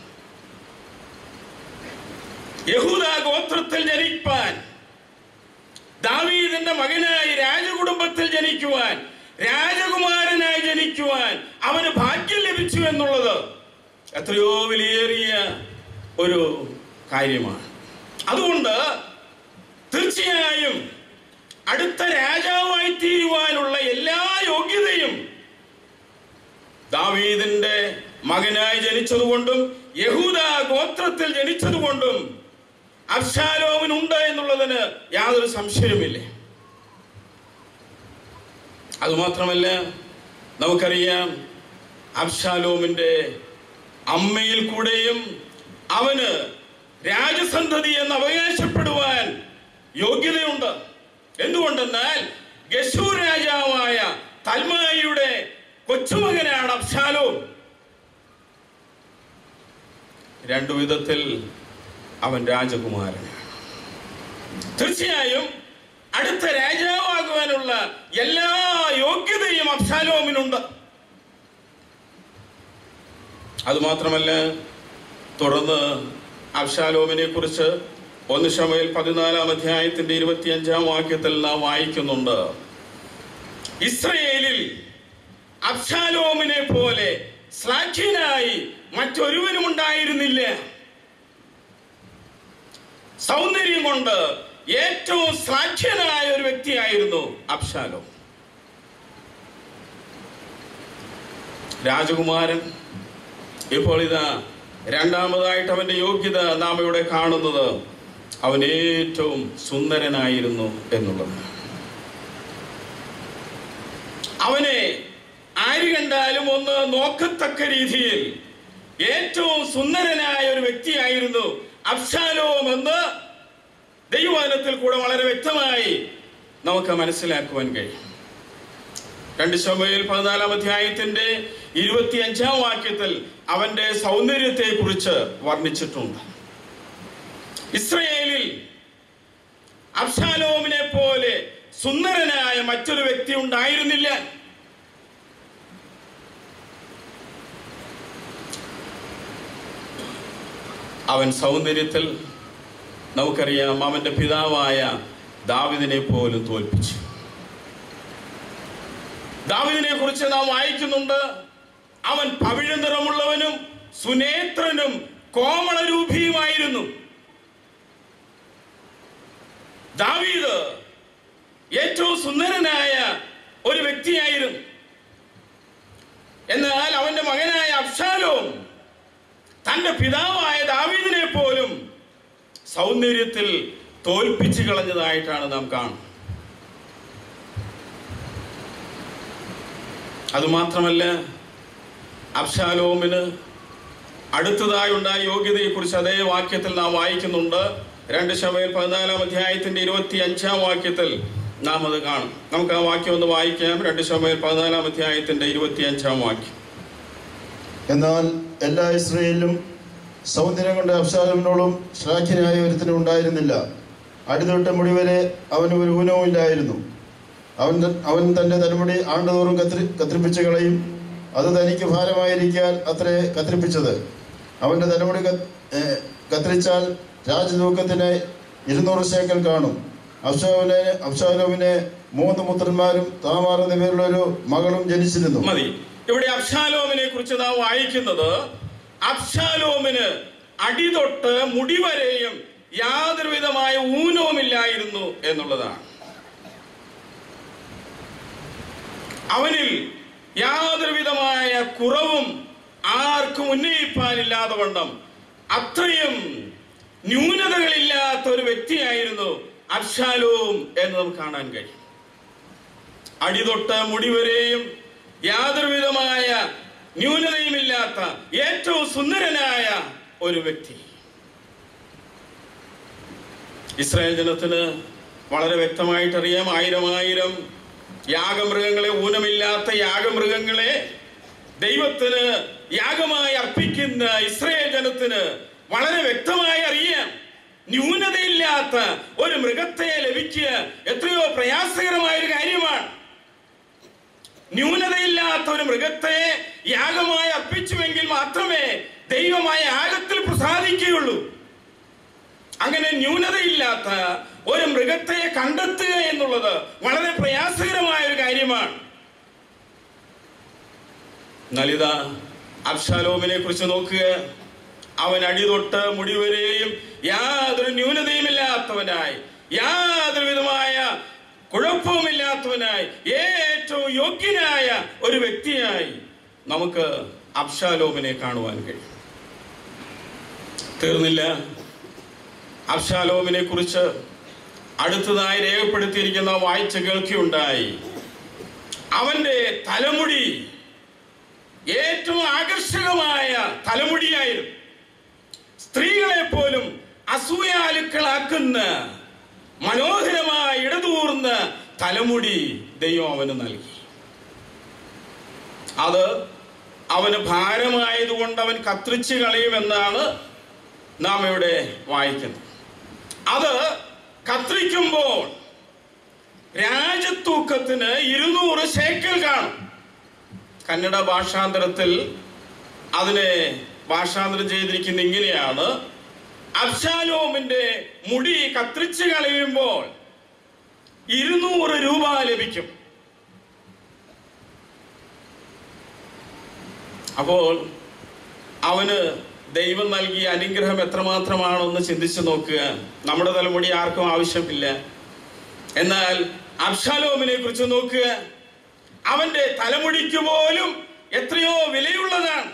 യഹൂദ ഗോത്രത്തിൽ ജനിപ്പാൻ, ദാവീദിന്റെ മകനായി രാജകുടുംബത്തിൽ ജനിക്കുവാൻ, രാജകുമാരനായി ജനിക്കുവാൻ അവന് ഭാഗ്യം ലഭിച്ചു എന്നുള്ളത് എത്രയോ വിലയേറിയ ഒരു കാര്യമാണ്. അതുകൊണ്ട് തീർച്ചയായും അടുത്ത രാജാവായി തീരുവാനുള്ള എല്ലാ യോഗ്യതയും ദാവീദിന്റെ മകനായി ജനിച്ചതുകൊണ്ടും യഹൂദ ഗോത്രത്തിൽ ജനിച്ചതുകൊണ്ടും അബ്ശാലോമിനുണ്ട് എന്നുള്ളതിന് യാതൊരു സംശയവുമില്ല. അതുമാത്രമല്ല, നമുക്കറിയാം അബ്ശാലോമിന്റെ അമ്മയിൽ കൂടെയും അവന് രാജസന്തതി എന്ന് അവകാശപ്പെടുവാൻ യോഗ്യതയുണ്ട്. എന്തുകൊണ്ടെന്നാൽ ഗശൂർ രാജാവായ തൽമായിയുടെ കൊച്ചുമകനാണ് അബ്ശാലോം. രണ്ടു വിധത്തിൽ അവൻ രാജകുമാരനാണ്. തീർച്ചയായും അടുത്ത രാജാവാകുവാനുള്ള എല്ലാ യോഗ്യതയും അബ്ശാലോമിനുണ്ട്. അതുമാത്രമല്ല, തുടർന്ന് അബ്ശാലോമിനെ കുറിച്ച് 1 ശമൂവേൽ 14 അധ്യായത്തിന്റെ 25 വാക്യത്തിൽ നാം വായിക്കുന്നുണ്ട്, ഇസ്രയേലിൽ അബ്ശാലോമിനെ പോലെ ശ്ലാഘ്യനായി മറ്റൊരുവനും ഉണ്ടായിരുന്നില്ല. സൗന്ദര്യം കൊണ്ട് ഏറ്റവും ശ്ലാഘ്യനായ ഒരു വ്യക്തിയായിരുന്നു അബ്ശാലോം. രാജകുമാരൻ. ഇപ്പോൾ ഇതാ രണ്ടാമതായിട്ട് അവന്റെ യോഗ്യത നാം ഇവിടെ കാണുന്നത്, അവൻ ഏറ്റവും സുന്ദരനായിരുന്നു എന്നുള്ളത്. അവനെ ആര് കണ്ടാലും ഒന്ന് നോക്കത്തക്ക രീതിയിൽ ഏറ്റവും സുന്ദരനായ ഒരു വ്യക്തിയായിരുന്നു അബ്ശാലോം എന്ന് ദൈവവചനത്തിൽ കൂടെ വളരെ വ്യക്തമായി നമുക്ക് മനസ്സിലാക്കുവാൻ കഴിയും. 2 ശമൂവേൽ 14 അധ്യായത്തിന്റെ 25 വാക്യത്തിൽ അവന്റെ സൗന്ദര്യത്തെ കുറിച്ച് വർണ്ണിച്ചിട്ടുണ്ട്. ഇസ്രയേലിൽ അബ്ശാലോമിനെ പോലെ സുന്ദരനായ മറ്റൊരു വ്യക്തി ഉണ്ടായിരുന്നില്ല. അവൻ സൗന്ദര്യത്തിൽ നമുക്കറിയാം അവന്റെ പിതാവായ ദാവീദിനെ പോലും തോൽപ്പിച്ചു. ദാവീദിനെ കുറിച്ച് നാം വായിക്കുന്നുണ്ട്, അവൻ പവിഴ നിറമുള്ളവനും സുനേത്രനും കോമളരൂപിയുമായിരുന്നു. ദാവീദ് ഏറ്റവും സുന്ദരനായ ഒരു വ്യക്തിയായിരുന്നു. എന്നാൽ അവന്റെ മകനായ അബ്ശാലോം തന്റെ പിതാവായ ദാവീദിനെ പോലും സൗന്ദര്യത്തിൽ തോൽപ്പിച്ചു കളഞ്ഞതായിട്ടാണ് നാം കാണുന്നത്. അതുമാത്രമല്ല, അബ്ശാലോമിന് അടുത്തതായി ഉണ്ടായ യോഗ്യതയെക്കുറിച്ച് അതേ വാക്യത്തിൽ നാം വായിക്കുന്നുണ്ട്. 2 ശമൂവേൽ 14 അധ്യായത്തിന്റെ 25 വാക്യത്തിൽ നാം അത് കാണും. നമുക്ക് ആ വാക്യം ഒന്ന് വായിക്കാം. 2 ശമൂവേൽ 14 അധ്യായത്തിന്റെ 25 വാക്യം. എന്നാൽ എല്ലാ ഇസ്രയേലിലും സൗന്ദര്യം കൊണ്ട് അബ്ശാലോമിനോടും ശ്ലാഘ്യനായ ഒരുത്തനും ഉണ്ടായിരുന്നില്ല. അടിതൊട്ട് മുടി വരെ അവന് ഒരു ഊനവും ഇല്ലായിരുന്നു. അവൻ തൻ്റെ തലമുടി ആണ്ടുതോറും കത്തിരിപ്പിച്ച് കളയും. അത് തനിക്ക് ഭാരമായിരിക്കാൻ അത്രേ കത്തിരിപ്പിച്ചത്. അവൻ്റെ തലമുടി കത്തിരിച്ചാൽ രാജതൂക്കത്തിന് 200 ശേക്കൽ കാണും. അബ്ശാലോമിന് 3 പുത്രന്മാരും താമാർ എന്ന പേരുള്ളൊരു മകളും ജനിച്ചിരുന്നു. മതി. ഇവിടെ അബ്ശാലോമിനെ കുറിച്ച് നാം വായിക്കുന്നത്, അബ്ശാലോമിന് അടിതൊട്ട് മുടി വരെയും യാതൊരു വിധമായ ഊനവുമില്ലായിരുന്നു എന്നുള്ളതാണ്. അവനിൽ യാതൊരു വിധമായ കുറവും ആർക്കും ഉന്നയിപ്പാനില്ലാതെ വണ്ണം അത്രയും ന്യൂനതകളില്ലാത്ത ഒരു വ്യക്തിയായിരുന്നു അബ്ശാലോം എന്ന് നമുക്ക് കാണാൻ കഴിയും. അടിതൊട്ട് മുടിവരെയും യാതൊരു വിധമായ ന്യൂനതയുമില്ലാത്ത ഏറ്റവും സുന്ദരനായ ഒരു വ്യക്തി. ഇസ്രായേൽ ജനത്തിന് വളരെ വ്യക്തമായിട്ടറിയാം, 1000 യാഗമൃഗങ്ങളെ, ഊനമില്ലാത്ത യാഗമൃഗങ്ങളെ ദൈവത്തിന് യാഗമായി അർപ്പിക്കുന്ന ഇസ്രായേൽ ജനത്തിന് വളരെ വ്യക്തമായി അറിയാം, ന്യൂനതയില്ലാത്ത ഒരു മൃഗത്തെ ലഭിക്കുക എത്രയോ പ്രയാസകരമായ ഒരു കാര്യമാണ്. ന്യൂനതയില്ലാത്ത ഒരു മൃഗത്തെ യാഗമായി അർപ്പിച്ചുവെങ്കിൽ മാത്രമേ ദൈവമായ യാഗത്തിൽ പ്രസാദിക്കുകയുള്ളൂ. അങ്ങനെ ന്യൂനതയില്ലാത്ത ഒരു മൃഗത്തെ കണ്ടെത്തുക എന്നുള്ളത് വളരെ പ്രയാസകരമായ ഒരു കാര്യമാണ്. നലിത അബ്ശാലോമിനെ കുറിച്ച് നോക്കുക. അവൻ അടിതൊട്ട് മുടിവരെയും യാതൊരു ന്യൂനതയുമില്ലാത്തവനായി, യാതൊരു വിധമായ കുഴപ്പവുമില്ലാത്തവനായി, ഏറ്റവും യോഗ്യനായ ഒരു വ്യക്തിയായി നമുക്ക് അബ്ശാലോമിനെ കാണുവാൻ കഴിയും. തീർന്നില്ല. അബ്ശാലോമിനെ കുറിച്ച് അടുത്തതായി രേഖപ്പെടുത്തിയിരിക്കുന്ന വായിച്ച് കേൾക്കുകയുണ്ടായി. അവന്റെ തലമുടി ഏറ്റവും ആകർഷകമായ തലമുടിയായിരുന്നു. സ്ത്രീകളെ പോലും അസൂയാലുക്കളാക്കുന്ന മനോഹരമായ ഇടതൂർന്ന തലമുടി ദൈവം അവന് നൽകി. അത് അവന് ഭാരമായതുകൊണ്ട് അവൻ കത്രിച്ച് കളയുമെന്നാണ് നാം ഇവിടെ വായിക്കുന്നത്. അത് കത്രിക്കുമ്പോൾ രാജത്തൂക്കത്തിന് 200 ശേക്കൽ കാണും. കന്നഡ ഭാഷാന്തരത്തിൽ അതിനെ ഭാഷാന്തരം ചെയ്തിരിക്കുന്ന ഇങ്ങനെയാണ്: അബ്ശാലോമിന്റെ മുടി കത്രിച്ച് കളയുമ്പോൾ 200 രൂപ ലഭിക്കും. അപ്പോൾ അവന് ദൈവം നൽകിയ അനുഗ്രഹം എത്രമാത്രമാണെന്ന് ചിന്തിച്ചു നോക്കുക. നമ്മുടെ തലമുടി ആർക്കും ആവശ്യമില്ല. എന്നാൽ അബ്ശാലോമിനെ കുറിച്ച് നോക്കുക. അവന്റെ തലമുടിക്ക് പോലും എത്രയോ വിലയുള്ളതാണ്.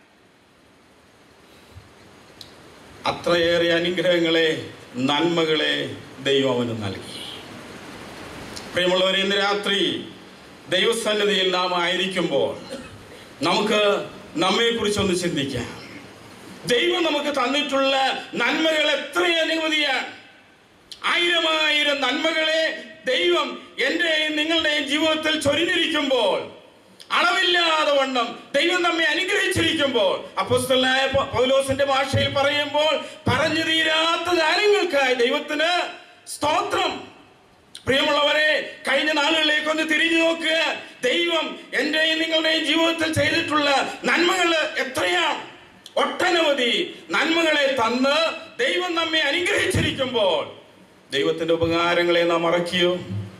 അത്രയേറെ അനുഗ്രഹങ്ങളെ, നന്മകളെ ദൈവം അവന് നൽകി. പ്രിയമുള്ളവരെ, ഇന്ന് രാത്രി ദൈവസന്നിധിയിൽ നാം ആയിരിക്കുമ്പോൾ നമുക്ക് നമ്മെ കുറിച്ചൊന്ന് ചിന്തിക്കാം. ദൈവം നമുക്ക് തന്നിട്ടുള്ള നന്മകൾ എത്ര അനവധിയാണ്. 1000 നന്മകളെ ദൈവം എന്റെയും നിങ്ങളുടെയും ജീവിതത്തിൽ ചൊരിഞ്ഞിരിക്കുമ്പോൾ, അളവില്ലാതെ വണ്ണം ദൈവം നമ്മെ അനുഗ്രഹിച്ചിരിക്കുമ്പോൾ, അപ്പോസ്തലനായ പൗലോസിന്റെ ഭാഷയിൽ പറയുമ്പോൾ, പറഞ്ഞു തീരാത്ത ദാനങ്ങൾക്കായി ദൈവത്തിന് സ്തോത്രം. പ്രിയമുള്ളവരെ, കഴിഞ്ഞ നാളുകളിലേക്ക് ഒന്ന് തിരിഞ്ഞു നോക്കുക. ദൈവം എന്റെയും നിങ്ങളുടെയും ജീവിതത്തിൽ ചെയ്തിട്ടുള്ള നന്മകൾ എത്രയാണ്. ഒട്ടനവധി നന്മകളെ തന്ന് ദൈവം നമ്മെ അനുഗ്രഹിച്ചിരിക്കുമ്പോൾ ദൈവത്തിന്റെ ഉപകാരങ്ങളെ നാം മറക്കിയോ?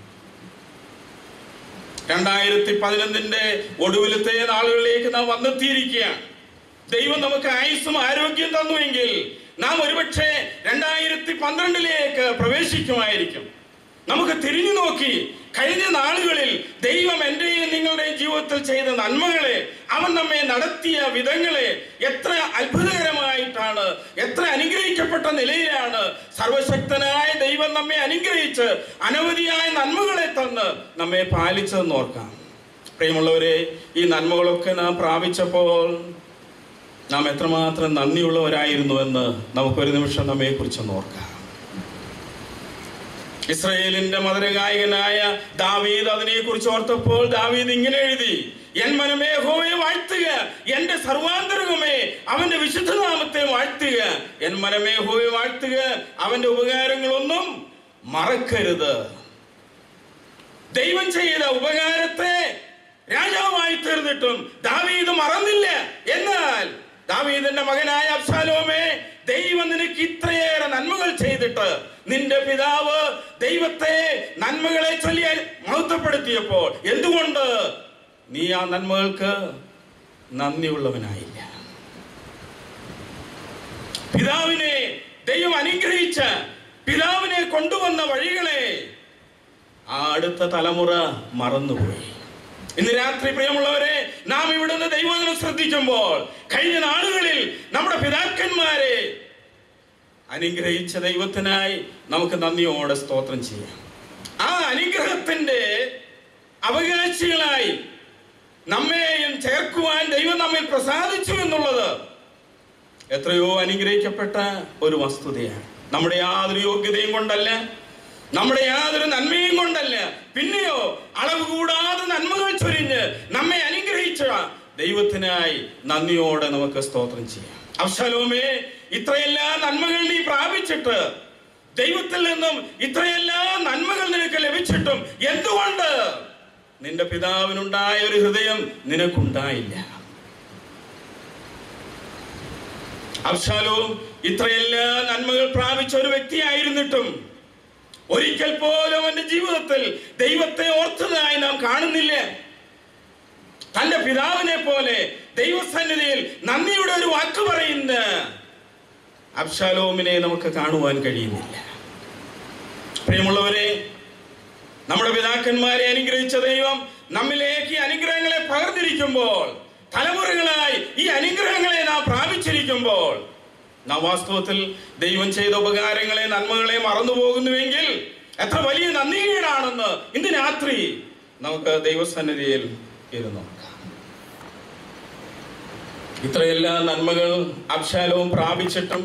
2011 ഒടുവിലത്തെ നാളുകളിലേക്ക് നാം വന്നെത്തിയിരിക്കുകയാണ്. ദൈവം നമുക്ക് ആയുസ്സും ആരോഗ്യം തന്നുവെങ്കിൽ നാം ഒരുപക്ഷെ 2012 പ്രവേശിക്കുമായിരിക്കും. നമുക്ക് തിരിഞ്ഞു നോക്കി കഴിഞ്ഞ നാളുകളിൽ ദൈവം എന്റെയും നിങ്ങളുടെയും ജീവിതത്തിൽ ചെയ്ത നന്മകളെ, അവൻ നമ്മെ നടത്തിയ വിധങ്ങളെ എത്ര അത്ഭുതകരമായിട്ടാണ്, എത്ര അനുഗ്രഹിക്കപ്പെട്ട നിലയിലാണ് സർവശക്തനായ ദൈവം നമ്മെ അനുഗ്രഹിച്ച് അനവധിയായ നന്മകളെ തന്ന് നമ്മെ പാലിച്ചതെന്ന് ഓർക്കാം. പ്രിയമുള്ളവരെ, ഈ നന്മകളൊക്കെ നാം പ്രാപിച്ചപ്പോൾ നാം എത്രമാത്രം നന്ദിയുള്ളവരായിരുന്നുവെന്ന് നമുക്കൊരു നിമിഷം നമ്മെ കുറിച്ചൊന്ന് ഓർക്കാം. ഇസ്രായേലിന്റെ മധുരഗായകനായ ദാവീദ് അതിനെ കുറിച്ച് ഓർത്തപ്പോൾ ദാവീദ് ഇങ്ങനെ എഴുതി: എൻ മനമേ യഹോവയെ വാഴ്ത്തുക, എന്റെ സർവാന്തരംഗമേ അവന്റെ വിശുദ്ധനാമത്തെ വാഴ്ത്തുക. എൻ മനമേ യഹോവയെ വാഴ്ത്തുക, അവന്റെ ഉപകാരങ്ങളൊന്നും മറക്കരുത്. ദൈവം ചെയ്ത ഉപകാരത്തെ രാജാവായി തീർന്നിട്ടും ദാവീദ് മറന്നില്ല. എന്നാൽ ദാവീദിന്റെ മകനായ അബ്ശാലോമേ, ദൈവം നിനക്ക് ഇത്രയേറെ നന്മകൾ ചെയ്തിട്ട് നിന്റെ പിതാവ് ദൈവത്തെ നന്മകളെ ചൊല്ലി മഹത്വപ്പെടുത്തിയപ്പോൾ എന്തുകൊണ്ട് നീ ആ നന്മകൾക്ക് നന്ദിയുള്ളവനായില്ല? പിതാവിനെ ദൈവം അനുഗ്രഹിച്ച, പിതാവിനെ കൊണ്ടുവന്ന വഴികളെ ആ അടുത്ത തലമുറ മറന്നുപോയി. ഇന്ന് രാത്രി പ്രിയമുള്ളവരെ, നാം ഇവിടുന്ന് ദൈവവചനം ശ്രദ്ധിക്കുമ്പോൾ കഴിഞ്ഞ നാളുകളിൽ നമ്മുടെ പിതാക്കന്മാരെ അനുഗ്രഹിച്ച ദൈവത്തിനായി നമുക്ക് നന്ദിയോടെ സ്തോത്രം ചെയ്യാം. ആ അനുഗ്രഹത്തിന്റെ അവകാശികളായി നമ്മെയും ചേർക്കുവാൻ ദൈവം നമ്മിൽ പ്രസാദിച്ചു എന്നുള്ളത് എത്രയോ അനുഗ്രഹിക്കപ്പെട്ട ഒരു വസ്തുതയാണ്. നമ്മുടെ യാതൊരു യോഗ്യതയും കൊണ്ടല്ല, നമ്മുടെ യാതൊരു നന്മയും കൊണ്ടല്ല, പിന്നെയോ അളവ് കൂടാതെ നന്മകൾ ചൊരിഞ്ഞ് നമ്മെ അനുഗ്രഹിച്ച ദൈവത്തിനായി നന്ദിയോടെ നമുക്ക് സ്തോത്രം ചെയ്യാം. അബ്ശാലോമേ, ഇത്രയെല്ലാം നന്മകൾ നീ പ്രാപിച്ചിട്ട്, ദൈവത്തിൽ നിന്നും ഇത്രയെല്ലാം നന്മകൾ നിനക്ക് ലഭിച്ചിട്ടും എന്തുകൊണ്ട് നിന്റെ പിതാവിനുണ്ടായ ഒരു ഹൃദയം നിനക്കുണ്ടായില്ല? അബ്ശാലോം ഇത്രയെല്ലാം നന്മകൾ പ്രാപിച്ച ഒരു വ്യക്തിയായിരുന്നിട്ടും ഒരിക്കൽ പോലും അവന്റെ ജീവിതത്തിൽ ദൈവത്തെ ഓർത്തതായി നാം കാണുന്നില്ല. തന്റെ പിതാവിനെ പോലെ ദൈവസന്നിധിയിൽ നന്ദിയുടെ ഒരു വാക്ക് പറയുന്ന അബ്ശാലോമിനെ നമുക്ക് കാണുവാൻ കഴിയുന്നില്ല. പ്രിയമുള്ളവരെ, നമ്മുടെ പിതാക്കന്മാരെ അനുഗ്രഹിച്ച ദൈവം നമ്മിലേക്ക് ഈ അനുഗ്രഹങ്ങളെ പകർന്നിരിക്കുമ്പോൾ, തലമുറകളായി ഈ അനുഗ്രഹങ്ങളെ നാം പ്രാപിച്ചിരിക്കുമ്പോൾ, നാം വാസ്തവത്തിൽ ദൈവം ചെയ്ത ഉപകാരങ്ങളെ, നന്മകളെ മറന്നു പോകുന്നുവെങ്കിൽ എത്ര വലിയ നന്ദികേടാണെന്ന് ഇന്ന് രാത്രി നമുക്ക് ദൈവസന്നിധിയിൽ ഇരുന്നു നോക്കാം. ഇത്രയെല്ലാം നന്മകൾ അബ്ശാലോം പ്രാപിച്ചിട്ടും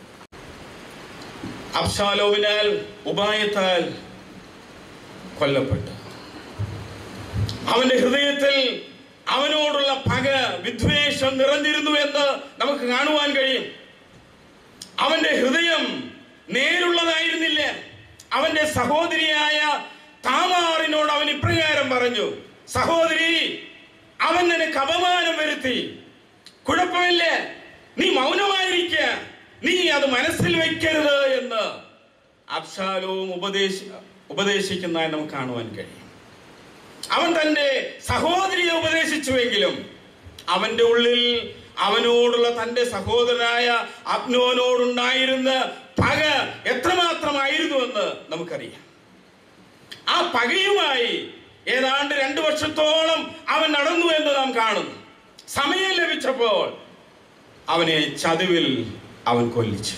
അബ്ശാലോമിനാൽ ഉപായത്താൽ കൊല്ലപ്പെട്ടു. അവന്റെ ഹൃദയത്തിൽ അവനോടുള്ള പക, വിദ്വേഷം നിറഞ്ഞിരുന്നു എന്ന് നമുക്ക് കാണുവാൻ കഴിയും. അവന്റെ ഹൃദയം നേരുള്ളതായിരുന്നില്ല. അവന്റെ സഹോദരിയായ താമാറിനോട് അവൻ ഇപ്രകാരം പറഞ്ഞു: സഹോദരി, അവൻ നിനക്ക് അപമാനം വരുത്തി, കുഴപ്പമില്ല, നീ മൗനമായിരിക്ക, നീ അത് മനസ്സിൽ വെക്കരുത് എന്ന് അബ്ശാലോം ഉപദേശിക്കുന്നതായി നമുക്ക് കാണുവാൻ കഴിയും. അവൻ തന്റെ സഹോദരിയെ ഉപദേശിച്ചുവെങ്കിലും അവന്റെ ഉള്ളിൽ അവനോടുള്ള തന്റെ സഹോദരനായ അബ്നോനോടുണ്ടായിരുന്ന പക എത്രമാത്രമായിരുന്നുവെന്ന് നമുക്കറിയാം. ആ പകയുമായി ഏതാണ്ട് 2 വർഷത്തോളം അവൻ നടന്നു എന്ന് നാം കാണുന്നു. സമയം ലഭിച്ചപ്പോൾ അവനെ ചതിവിൽ അവൻ കൊല്ലിച്ചു.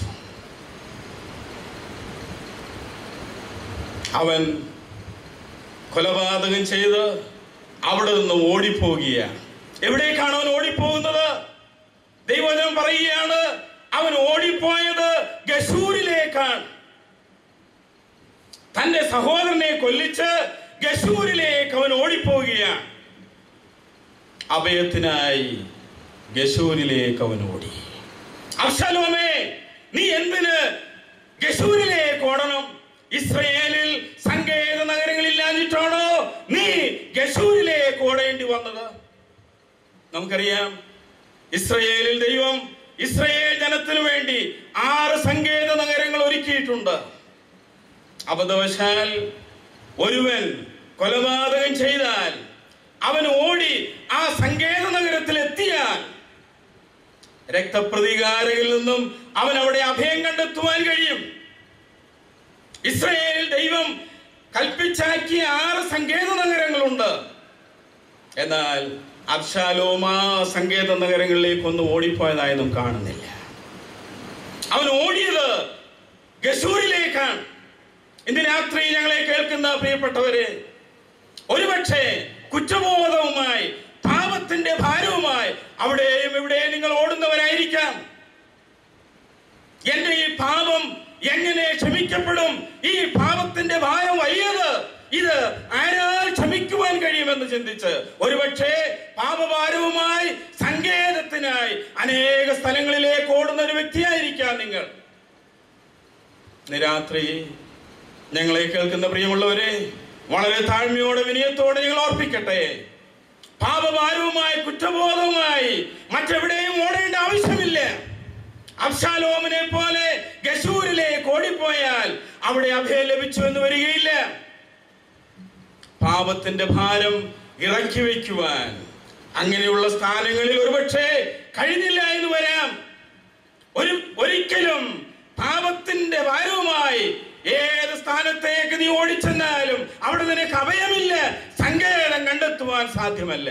അവൻ കൊലപാതകം ചെയ്ത് അവിടെ നിന്ന് ഓടിപ്പോകുകയാണ്. എവിടേക്കാണ് അവൻ ഓടിപ്പോകുന്നത്? ദൈവവചനം പറയുകയാണ്, അവൻ ഓടിപ്പോയത് ഗശൂരിലേക്കാണ്. തന്റെ സഹോദരനെ കൊല്ലിച്ച് ഗശൂരിലേക്ക് അവൻ ഓടിപ്പോകുകയാണ്. അഭയത്തിനായി ഗശൂരിലേക്ക് അവൻ ഓടി. അബ്ശാലോമേ, നീ എന്തിന് ഗശൂരിലേക്ക് ഓടണം? ഇസ്രയേലിൽ സങ്കേത നഗരങ്ങളില്ലാഞ്ഞിട്ടാണോ നീ ഗശൂരിലേക്ക് ഓടേണ്ടി വന്നത്? നമുക്കറിയാം, ഇസ്രയേലിൽ ദൈവം ഇസ്രയേൽ ജനത്തിനു വേണ്ടി 6 സങ്കേത നഗരങ്ങൾ ഒരുക്കിയിട്ടുണ്ട്. അബദ്ധവശാൽ ഒരുവൻ കൊലപാതകം ചെയ്താൽ അവൻ ഓടി ആ സങ്കേത നഗരത്തിൽ എത്തിയാൽ രക്തപ്രതികാരകളിൽ നിന്നും അവൻ അവിടെ അഭയം കണ്ടെത്തുവാൻ കഴിയും. ഇസ്രയേലിൽ ദൈവം കൽപ്പിച്ചാക്കിയ 6 സങ്കേത നഗരങ്ങളുണ്ട്. എന്നാൽ അബ്ശാലോം ആ സങ്കേത നഗരങ്ങളിലേക്കൊന്നും ഓടിപ്പോയതായി നാം കാണുന്നില്ല. അവൻ ഓടിയത് ഗശൂരിലേക്കാണ്. ഇന്ന് രാത്രി ഞങ്ങളെ കേൾക്കുന്ന പ്രിയപ്പെട്ടവരെ, ഒരുപക്ഷെ കുറ്റബോധവുമായി, പാപത്തിന്റെ ഭാരവുമായി അവിടെയും ഇവിടെയും നിങ്ങൾ ഓടുന്നവരായിരിക്കാം. എന്റെ ഈ പാപം എങ്ങനെ ക്ഷമിക്കപ്പെടും? ഈ പാപത്തിന്റെ ഭാരം വലിയത്, ഇത് ആരാൽ ക്ഷമിക്കുവാൻ കഴിയുമെന്ന് ചിന്തിച്ച് ഒരുപക്ഷെ പാപഭാരവുമായി സങ്കേതത്തിനായി അനേക സ്ഥലങ്ങളിലേക്ക് ഓടുന്ന ഒരു വ്യക്തിയായിരിക്കാം നിങ്ങൾ. ഇന്ന് രാത്രി ഞങ്ങളെ കേൾക്കുന്ന പ്രിയമുള്ളവരെ, വളരെ താഴ്മയോടെ, വിനയത്തോടെ ഞങ്ങൾ ഓർപ്പിക്കട്ടെ, പാപഭാരവുമായി, കുറ്റബോധവുമായി മറ്റെവിടെയും ഓടേണ്ട ആവശ്യമില്ല. അബ്ശാലോമിനെ പോലെ ഗശൂരിലേക്ക് ഓടിപ്പോയാൽ അവിടെ അഭയം ലഭിച്ചു എന്ന് വരികയില്ല. പാപത്തിന്റെ ഭാരം ഇറക്കി വയ്ക്കുവാൻ അങ്ങനെയുള്ള സ്ഥാനങ്ങളിൽ ഒരുപക്ഷെ കഴിഞ്ഞില്ല എന്ന് വരാം. ഒരിക്കലും പാപത്തിന്റെ ഭാരവുമായി ഏത് സ്ഥാനത്തേക്ക് നീ ഓടിച്ചെന്നാലും അവിടെ നിനക്ക് അഭയമില്ല, സങ്കേതം കണ്ടെത്തുവാൻ സാധ്യമല്ല.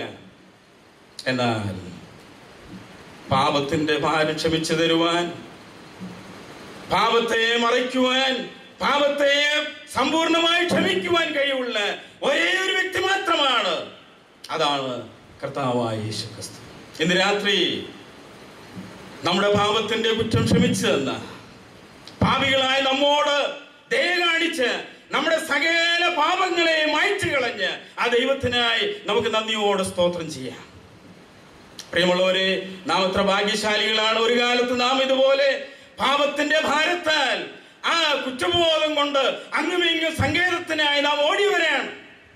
എന്നാൽ പാപത്തിന്റെ ഭാരം ക്ഷമിച്ചു തരുവാൻ പാപത്തെ മറയ്ക്കുവാൻ, പാപത്തെ സമ്പൂർണമായി ക്ഷമിക്കുവാൻ കഴിവുള്ള ഒരേ ഒരു വ്യക്തി മാത്രമാണ്. അതാണ് കർത്താവായ യേശു ക്രിസ്തു. ഇന്ന് രാത്രി നമ്മുടെ പാപത്തിന്റെ കുറ്റം ക്ഷമിച്ചു തന്ന, പാപികളായ നമ്മോട് ദയ കാണിച്ച് നമ്മുടെ സകല പാപങ്ങളെ മായ്ച്ചു കളഞ്ഞ് ആ ദൈവത്തിനായി നമുക്ക് നന്ദിയോടെ സ്തോത്രം ചെയ്യാം. പ്രിയമുള്ളവരെ, നാം എത്ര ഭാഗ്യശാലികളാണ്. ഒരു കാലത്ത് നാം ഇതുപോലെ പാപത്തിന്റെ ഭാരത്താൽ, ആ കുറ്റബോധം കൊണ്ട് അങ്ങുമിങ്ങും സങ്കേതത്തിനായി നാം ഓടി വരാൻ.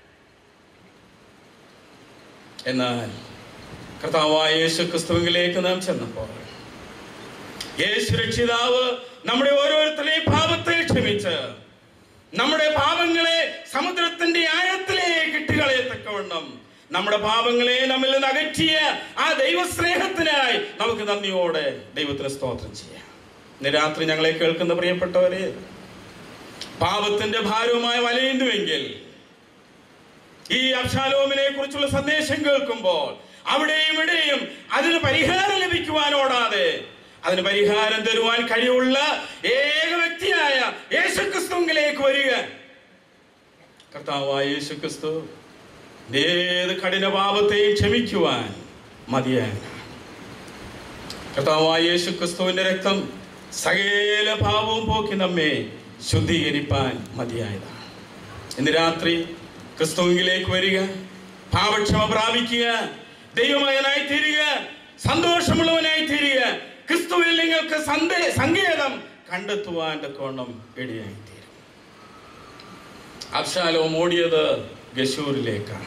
എന്നാൽ കർത്താവായ യേശു ക്രിസ്തുവിലേക്ക് നാം ചെന്നപ്പോൾ യേശു രക്ഷിതാവ് നമ്മുടെ ഓരോരുത്തരെയും പാപത്തെ ക്ഷമിച്ച് നമ്മുടെ പാപങ്ങളെ സമുദ്രത്തിന്റെ ആഴത്തിലേക്ക് ഇട്ടുകളയത്തക്കവണ്ണം നമ്മുടെ പാപങ്ങളെ നമ്മിൽ നിന്ന് അകറ്റിയ ആ ദൈവസ്നേഹത്തിനായി നമുക്ക് നന്ദിയോടെ ദൈവത്തിന് സ്തോത്രം ചെയ്യാം. ഇന്ന് രാത്രി ഞങ്ങളെ കേൾക്കുന്ന പ്രിയപ്പെട്ടവരെ, പാപത്തിന്റെ ഭാരവുമായി വലയുന്നുവെങ്കിൽ ഈ അബ്ശാലോമിനെ കുറിച്ചുള്ള സന്ദേശം കേൾക്കുമ്പോൾ അവിടെയും ഇവിടെയും അതിന് പരിഹാരം ലഭിക്കുവാനോടാതെ അതിന് പരിഹാരം തരുവാൻ കഴിവുള്ള ഏക വ്യക്തിയായ യേശുക്രിസ്തുവിലേക്ക് വരിക. കർത്താവായ യേശുക്രിസ്തു ഏത് കഠിന പാപത്തെയും ക്ഷമിക്കുവാൻ മതിയായ കർത്താവായ യേശുക്രിസ്തുവിന്റെ രക്തം സകല പാപവും പോക്കി നമ്മെ ശുദ്ധീകരിപ്പാൻ മതിയായതാണ്. ഇന്ന് രാത്രി ക്രിസ്തുവിലേക്ക് വരിക, പാപക്ഷമ പ്രാപിക്കുക, ദൈവമകനായി തീരുക, സന്തോഷമുള്ളവനായി തീരുക. ക്രിസ്തുവിൽ നിങ്ങൾക്ക് സങ്കേതം കണ്ടെത്തുവാൻ തക്കവണ്ണം ഇടയായി തീരും. അബ്ശാലോം ഓടിയത് ഗശൂരിലേക്കാണ്.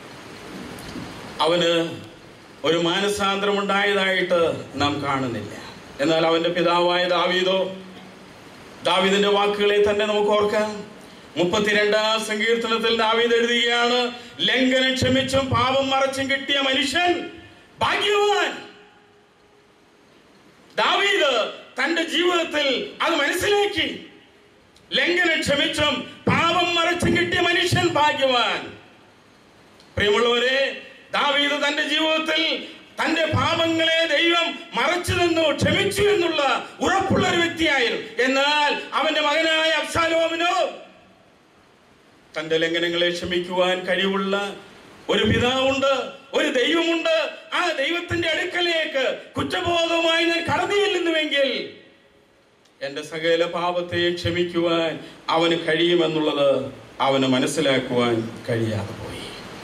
അവന് ഒരു മാനസാന്തരം ഉണ്ടായതായിട്ട് നാം കാണുന്നില്ല. എന്നാൽ അവന്റെ പിതാവായ ദാവീദിന്റെ വാക്കുകളെ തന്നെ നമുക്ക് ഓർക്കാം. 32-ാം സങ്കീർത്തനത്തിൽ ദാവീദ് എഴുതുകയാണ്, ലംഘനം ക്ഷമിച്ചും പാപം മറച്ചും കിട്ടിയ മനുഷ്യൻ ഭാഗ്യവാൻ. ദാവീദ് തന്റെ ജീവിതത്തിൽ അത് മനസ്സിലാക്കി. ലംഘനം ക്ഷമിച്ചും പാപം മറച്ചും കിട്ടിയ മനുഷ്യൻ ഭാഗ്യവാൻ. പ്രിയമുള്ളവരെ, ദാവീദ് തന്റെ ജീവിതത്തിൽ തന്റെ പാപങ്ങളെ ദൈവം മറച്ചു നിന്നു, ക്ഷമിച്ചു എന്നുള്ള ഉറപ്പുള്ള ഒരു വ്യക്തിയായിരുന്നു. എന്നാൽ അവന്റെ മകനായ അബ്ശാലോമിനോ തന്റെ ലംഘനങ്ങളെ ക്ഷമിക്കുവാൻ കഴിവുള്ള ഒരു പിതാവുണ്ട്, ഒരു ദൈവമുണ്ട്. ആ ദൈവത്തിന്റെ അടുക്കലേക്ക് കുറ്റബോധവുമായി ഞാൻ കടന്നു ചെല്ലുന്നുവെങ്കിൽ എന്റെ സകല പാപത്തെ ക്ഷമിക്കുവാൻ അവന് കഴിയുമെന്നുള്ളത് അവന് മനസ്സിലാക്കുവാൻ കഴിയാതെ പോയി.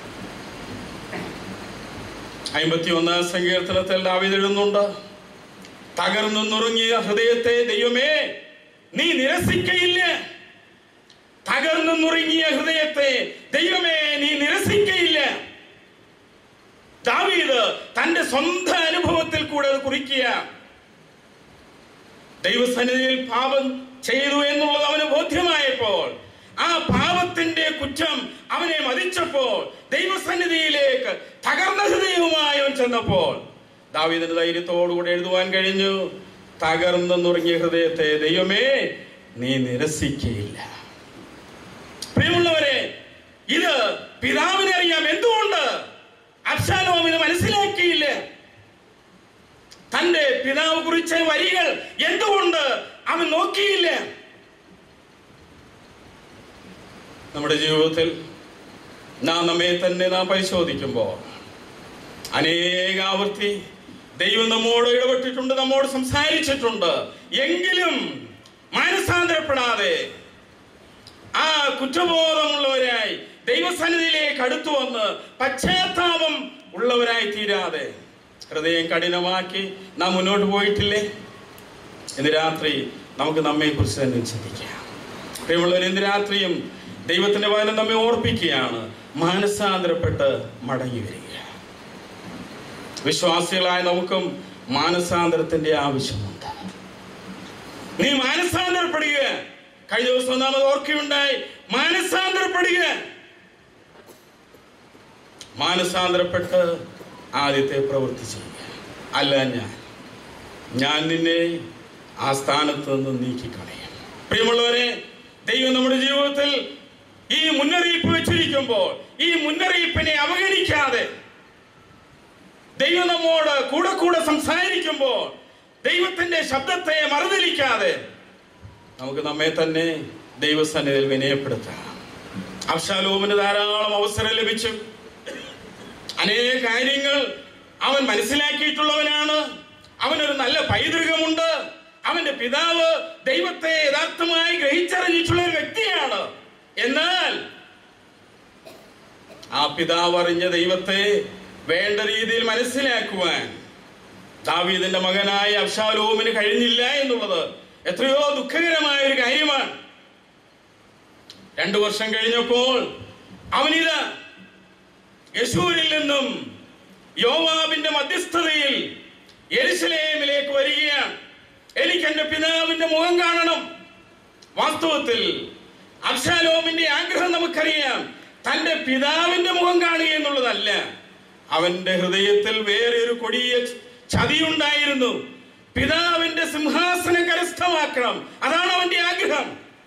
51-ാം സങ്കീർത്തനത്തിൽ ദാവീദ് എഴുതുന്നുണ്ട്, തകർന്നു നുറുങ്ങിയ ഹൃദയത്തെ ദൈവമേ നീ നിരസിക്കയില്ല. തകർന്നു നുറുങ്ങിയ ഹൃദയത്തെ ദൈവമേ നീ നിരസിക്കയില്ല. ദാവീദ് തന്റെ സ്വന്തം അനുഭവത്തിൽ കൂടെ അത് കുറിക്കുക. ദൈവസന്നിധിയിൽ പാപം ചെയ്തു എന്നുള്ളത് അവന് ബോധ്യമായപ്പോൾ, ആ പാപത്തിന്റെ കുറ്റം അവനെ മതിച്ചപ്പോൾ, ദൈവസന്നിധിയിലേക്ക് തകർന്ന ഹൃദയവുമായി അവൻ ചെന്നപ്പോൾ ദാവീദിന് ധൈര്യത്തോടുകൂടെ എഴുതുവാൻ കഴിഞ്ഞു, തകർന്നു നുറുങ്ങിയ ഹൃദയത്തെ ദൈവമേ നീ നിരസിക്കയില്ല. പ്രിയമുള്ളവരെ, ഇത് പിതാവിനെ അറിയാം. എന്തുകൊണ്ട് അബ്ശാലോം ഇത് മനസ്സിലാക്കിയില്ല? തന്റെ പിതാവ് കുറിച്ച വരികൾ എന്തുകൊണ്ട് അവൻ നോക്കിയില്ല? നമ്മുടെ ജീവിതത്തിൽ നമ്മെ തന്നെ നാം പരിശോധിക്കുമ്പോൾ അനേകാവർത്തി ദൈവം നമ്മോട് ഇടപെട്ടിട്ടുണ്ട്, നമ്മോട് സംസാരിച്ചിട്ടുണ്ട്. എങ്കിലും മാനസാന്തരപ്പെടാതെ ആ കുറ്റബോധമുള്ളവരായി ദൈവസന്നിധിയിലേക്ക് അടുത്തു വന്ന് പശ്ചാത്താപം ഉള്ളവരായി തീരാതെ ഹൃദയം കഠിനമാക്കി നാം മുന്നോട്ട് പോയിട്ടില്ലേ? ഇന്ന് രാത്രി നമുക്ക് നമ്മെ കുറിച്ച് തന്നെ ചിന്തിക്കാം. പ്രിയമുള്ളവർ, ഇന്ന് രാത്രിയും ദൈവത്തിന്റെ വചനം നമ്മെ ഓർപ്പിക്കുകയാണ്, മാനസാന്തരപ്പെട്ട് മടങ്ങി വരിക. വിശ്വാസികളായ നമുക്കും മാനസാന്തരത്തിന്റെ ആവശ്യമുണ്ട്. നീ മാനസാന്തരപ്പെടുക. കഴിഞ്ഞ ദിവസം നാം ഓർക്കുകയുണ്ടായി, മാനസാന്തരപ്പെടുക. മാനസാന്തരപ്പെട്ട് ആദ്യത്തെ പ്രവൃത്തി ചെയ്യുക. അല്ല, ഞാൻ നിന്നെ ആ സ്ഥാനത്ത് നിന്ന് നീക്കിക്കളയും. പ്രിയമുള്ളവരെ, ദൈവം നമ്മുടെ ജീവിതത്തിൽ ഈ മുന്നറിയിപ്പ് വെച്ചിരിക്കുമ്പോൾ ഈ മുന്നറിയിപ്പിനെ അവഗണിക്കാതെ, ദൈവം നമ്മോട് കൂടെ കൂടെ സംസാരിക്കുമ്പോൾ ദൈവത്തിന്റെ ശബ്ദത്തെ മറുതലിക്കാതെ നമുക്ക് നമ്മെ തന്നെ ദൈവസന്നിധിയിൽ വിനയപ്പെടുത്താം. അബ്ശാലോമിന് ധാരാളം അവസരം ലഭിച്ചു. അനേക കാര്യങ്ങൾ അവൻ മനസ്സിലാക്കിയിട്ടുള്ളവനാണ്. അവനൊരു നല്ല പൈതൃകമുണ്ട്. അവന്റെ പിതാവ് ദൈവത്തെ യഥാർത്ഥമായി ഗ്രഹിച്ചറിഞ്ഞിട്ടുള്ള ഒരു വ്യക്തിയാണ്. എന്നാൽ ആ പിതാവ് അറിഞ്ഞ ദൈവത്തെ വേണ്ട രീതിയിൽ മനസ്സിലാക്കുവാൻ ദാവീദിന്റെ മകനായ അബ്ശാലോമിന് കഴിഞ്ഞില്ല എന്നുള്ളത് എത്രയോ ദുഃഖകരമായ ഒരു കാര്യമാണ്. 2 വർഷം കഴിഞ്ഞപ്പോൾ അവനിതാ ഗശൂരിൽ നിന്നും യോവാബിന്റെ മധ്യസ്ഥതയിൽ യെരൂശലേമിലേക്ക് വരികയാണ്. എനിക്ക് എന്റെ പിതാവിന്റെ മുഖം കാണണം. വാസ്തവത്തിൽ അബ്ശാലോമിന്റെ ആഗ്രഹം നമുക്കറിയാം. തന്റെ പിതാവിന്റെ മുഖം കാണുക എന്നുള്ളതല്ല. അവന്റെ ഹൃദയത്തിൽ വേറെ ഒരു കൊടിയ ചതിയുണ്ടായിരുന്നു. പിതാവിന്റെ സിംഹാസനം കരസ്ഥമാക്കണം. അതാണ് അവന്റെ ആഗ്രഹം.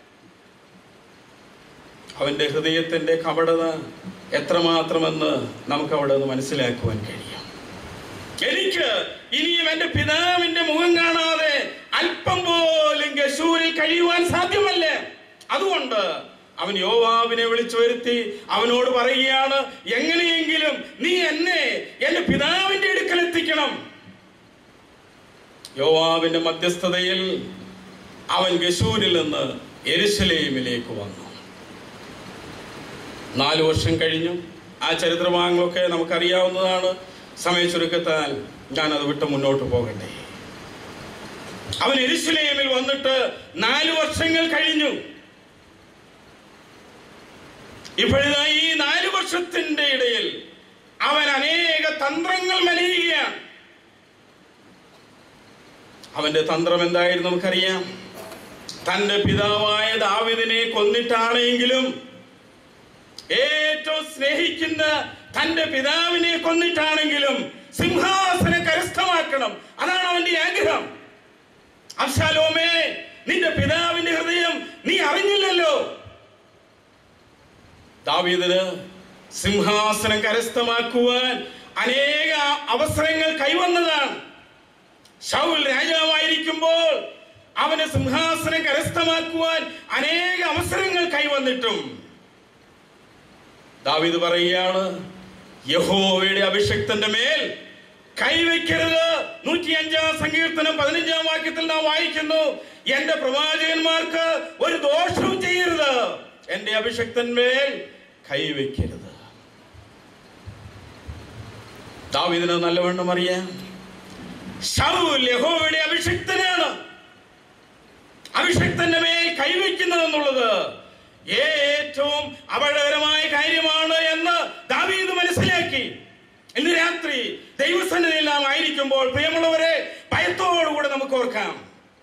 അവന്റെ ഹൃദയത്തിന്റെ കപടത എത്രമാത്രമെന്ന് നമുക്ക് അവിടെ നിന്ന് മനസ്സിലാക്കുവാൻ കഴിയും. എനിക്ക് ഇനിയും എന്റെ പിതാവിന്റെ മുഖം കാണാതെ അല്പം പോലും ഗശൂരിൽ കഴിയുവാൻ സാധ്യമല്ല. അതുകൊണ്ട് അവൻ യോവാബിനെ വിളിച്ചു വരുത്തി അവനോട് പറയുകയാണ്, എങ്ങനെയെങ്കിലും നീ എന്നെ എന്റെ പിതാവിന്റെ അടുക്കൽ എത്തിക്കണം. യോവാബിന്റെ മധ്യസ്ഥതയിൽ അവൻ ഗശൂരിൽ നിന്ന് യെരൂശലേമിലേക്ക് വന്നു. 4 വർഷം കഴിഞ്ഞു. ആ ചരിത്രഭാഗങ്ങളൊക്കെ നമുക്കറിയാവുന്നതാണ്. സമയ ചുരുക്കത്താൽ ഞാനത് വിട്ട് മുന്നോട്ട് പോകട്ടെ. അവൻ യെരൂശലേമിൽ വന്നിട്ട് 4 വർഷങ്ങൾ കഴിഞ്ഞു. ഇപ്പോഴിതാ ഈ 4 വർഷത്തിന്റെ ഇടയിൽ അവൻ അനേക തന്ത്രങ്ങൾ മെനയുകയാണ്. അവന്റെ തന്ത്രം എന്തായിരുന്നു നമുക്കറിയാം. തന്റെ പിതാവായ ദാവീദിനെ കൊന്നിട്ടാണെങ്കിലും ഏറ്റവും സ്നേഹിക്കുന്ന തന്റെ പിതാവിനെ കൊന്നിട്ടാണെങ്കിലും സിംഹാസനം കരസ്ഥമാക്കണം. അതാണ് അവന്റെ ആഗ്രഹം. അബ്ശാലോമേ, നിന്റെ പിതാവിന്റെ ഹൃദയം നീ അറിഞ്ഞില്ലല്ലോ. ദാവീദിന് സിംഹാസനം കരസ്ഥമാക്കുവാൻ അനേക അവസരങ്ങൾ കൈവന്നതാണ്. ശൗൽ രാജാവായിരിക്കുമ്പോൾ അവന് സിംഹാസനം കരസ്ഥമാക്കുവാൻ അനേക അവസരങ്ങൾ കൈവന്നിട്ടും ദാവീദ് പറയുകയാണ്, യഹോവയുടെ അഭിഷിക്തന്റെ മേൽ കൈവയ്ക്കരുത്. 105-ാം സങ്കീർത്തനം 15-ാം വാക്യത്തിൽ നാം വായിക്കുന്നു, എന്റെ പ്രവാചകന്മാർക്ക് ഒരു ദോഷവും ചെയ്യരുത്, എന്റെ അഭിഷിക്തന്മേൽ കൈവയ്ക്കരുത്. ദാവീദിന് നല്ലവണ്ണം അറിയാം, ശൗൽ യഹോവയുടെ അഭിഷിക്തനാണ്. അഭിഷിക്തന്റെ മേൽ കൈവയ്ക്കുന്നത് എന്നുള്ളത് ഏറ്റവും അപകടകരമായ കാര്യമാണ് എന്ന് ദാവീദ് മനസ്സിലാക്കി. ഇന്ന് രാത്രി ദൈവസന്നിധിയിൽ നാം ആയിരിക്കുമ്പോൾ പ്രിയമുള്ളവരെ, ഭയത്തോടുകൂടെ നമുക്ക് ഓർക്കാം,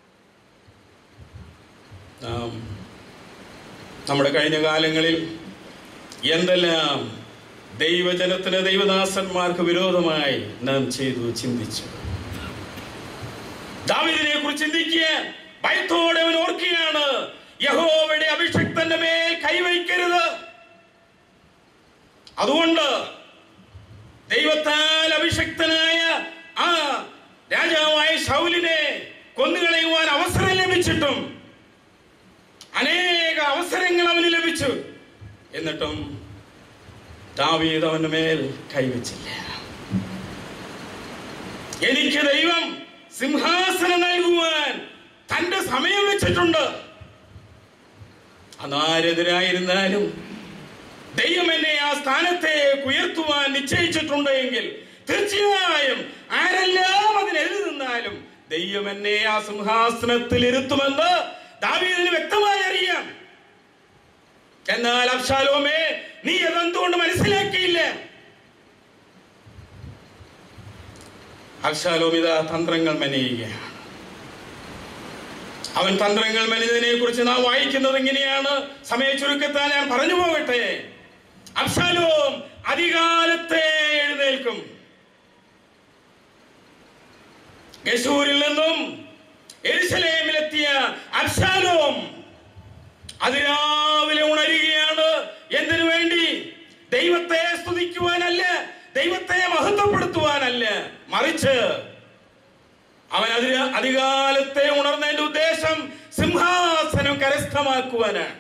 നാം നമ്മുടെ കഴിഞ്ഞ കാലങ്ങളിൽ എന്തെല്ലാം ദൈവജനത്തിന് ദൈവദാസന്മാർക്ക് വിരോധമായി നാം ചെയ്തു ചിന്തിച്ചു. ദാവീദിനെ കുറിച്ച് ചിന്തിക്കുക, ഭയത്തോടെ അവൻ ഓർക്കുകയാണ്, യഹോവയുടെ അഭിഷിക്തന്റെ മേൽ കൈവയ്ക്കരുത്. അതുകൊണ്ട് ദൈവത്താൽ അഭിഷിക്തനായ ആ രാജാവായ ശൗലിനെ കൊന്നുകളയുവാൻ അവസരം ലഭിച്ചിട്ടും അനേക അവസരങ്ങൾ അവന് ലഭിച്ചു. എന്നിട്ടും ദാവീദ് അവന്റെ മേൽ കൈവച്ചില്ല. എനിക്ക് ദൈവം സിംഹാസനം നൽകുവാൻ തന്റെ സമയം വെച്ചിട്ടുണ്ട്. അതാരെതിരായിരുന്നാലും ദൈവം എന്നെ ആ സ്ഥാനത്തേക്ക് ഉയർത്തുവാൻ നിശ്ചയിച്ചിട്ടുണ്ട് എങ്കിൽ തീർച്ചയായും ആരെല്ലാം അതിനെതിരെ നിന്നാലും ദൈവം എന്നെ ആ സിംഹാസനത്തിൽ ഇരുത്തുമെന്ന് ദാവീദിന് വ്യക്തമായി അറിയാം. എന്നാൽ അബ്ശാലോമേ, നീ അതെന്തുകൊണ്ട് മനസ്സിലാക്കിയില്ല? അബ്ശാലോം ഇതാ തന്ത്രങ്ങൾ മെനയുകയാണ്. അവൻ തന്ത്രങ്ങൾ മെനഞ്ഞതിനെ കുറിച്ച് നാം വായിക്കുന്നത് ഇങ്ങനെയാണ്. സമയ ചുരുക്കത്താൽ ഞാൻ പറഞ്ഞു പോകട്ടെ. അബ്ശാലോം അതികാലത്തെ എഴുന്നേൽക്കും. ഗശൂരിൽ നിന്നും യെരൂശലേമിലെത്തിയ അബ്ശാലോം അതിരാവിലെ ഉണരുകയാണ്. എന്തിനു വേണ്ടി? ദൈവത്തെ സ്തുതിക്കുവാനല്ല, ദൈവത്തെ മഹത്വപ്പെടുത്തുവാനല്ല, മറിച്ച് അവൻ അതികാലത്തെ ഉണർന്നതിന്റെ ഉദ്ദേശം സിംഹാസനം വ്യക്തമാക്കുവാനാണ്.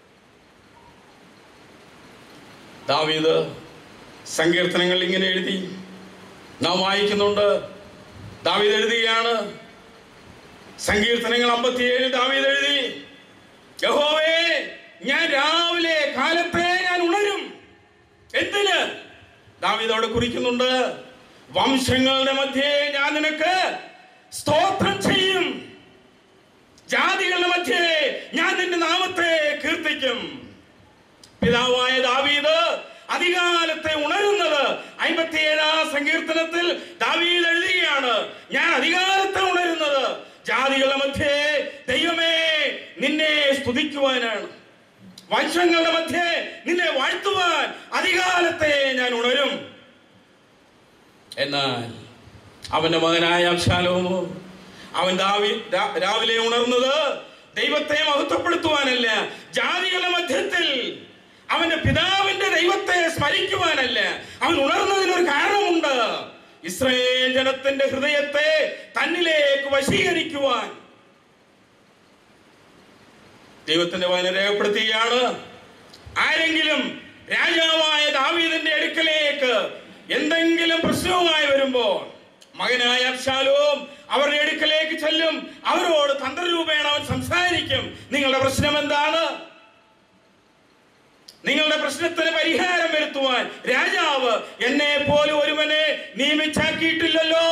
ദാവീദ് സങ്കീർത്തനങ്ങൾ ഇങ്ങനെ എഴുതി നാം വായിക്കുന്നുണ്ട്. ദാവീദ് എഴുതുകയാണ്, സങ്കീർത്തനങ്ങൾ 57 ദാവീദ് എഴുതി, യഹോവേ ഞാൻ രാവിലെ കാലത്തെ ഞാൻ ഉണരും. എന്തിന്? ദാവീദോട് കുറിക്കുന്നുണ്ട്, വംശങ്ങളുടെ മധ്യേ ഞാൻ നിനക്ക് സ്തോത്രം ചെയ്യും, ജാതികളുടെ മധ്യേ ഞാൻ നിന്റെ നാമത്തെ കീർത്തിക്കും. പിതാവായ ദാവീദ് അധികാലത്തെ ഉണരുന്നത് 57 സങ്കീർത്തനത്തിൽ ദാവീദ് എഴുതുകയാണ്, ഞാൻ അധികാലത്തെ ഉണരുന്നത് ജാതികളുടെ മധ്യേ ദൈവമേ നിന്നെ സ്തുതിക്കുവാനാണ്, വംശങ്ങളുടെ മധ്യേ നിന്നെ വാഴ്ത്തുവാൻ അധികാലത്തെ ഞാൻ ഉണരും. എന്നാൽ അവന്റെ മകനായ അബ്ശാലോമോ, അവൻ രാവിലെ ഉണർന്നത് ദൈവത്തെ മഹത്വപ്പെടുത്തുവാനല്ല, ജാതികളുടെ മധ്യത്തിൽ അവന്റെ പിതാവിന്റെ ദൈവത്തെ സ്മരിക്കുവാനല്ല. അവൻ ഉണർന്നതിനൊരു കാരണമുണ്ട്, ഇസ്രായേൽ ജനത്തിന്റെ ഹൃദയത്തെ തന്നിലേക്ക് വശീകരിക്കുവാൻ. ദൈവത്തിന്റെ വചനം രേഖപ്പെടുത്തുകയാണ്, ആരെങ്കിലും രാജാവായ ദാവീദിന്റെ അടുക്കലേക്ക് എന്തെങ്കിലും പ്രശ്നവുമായി വരുമ്പോൾ മകനായ അബ്ശാലോം അവരുടെ അടുക്കലേക്ക് ചെല്ലും, അവരോട് തന്ത്രരൂപേണ അവൻ സംസാരിക്കും. നിങ്ങളുടെ പ്രശ്നം എന്താണ്? നിങ്ങളുടെ പ്രശ്നത്തിന് പരിഹാരം വരുത്തുവാൻ രാജാവ് എന്നെ പോലെ ഒരുവനെ നിയമിച്ചാക്കിയിട്ടില്ലല്ലോ,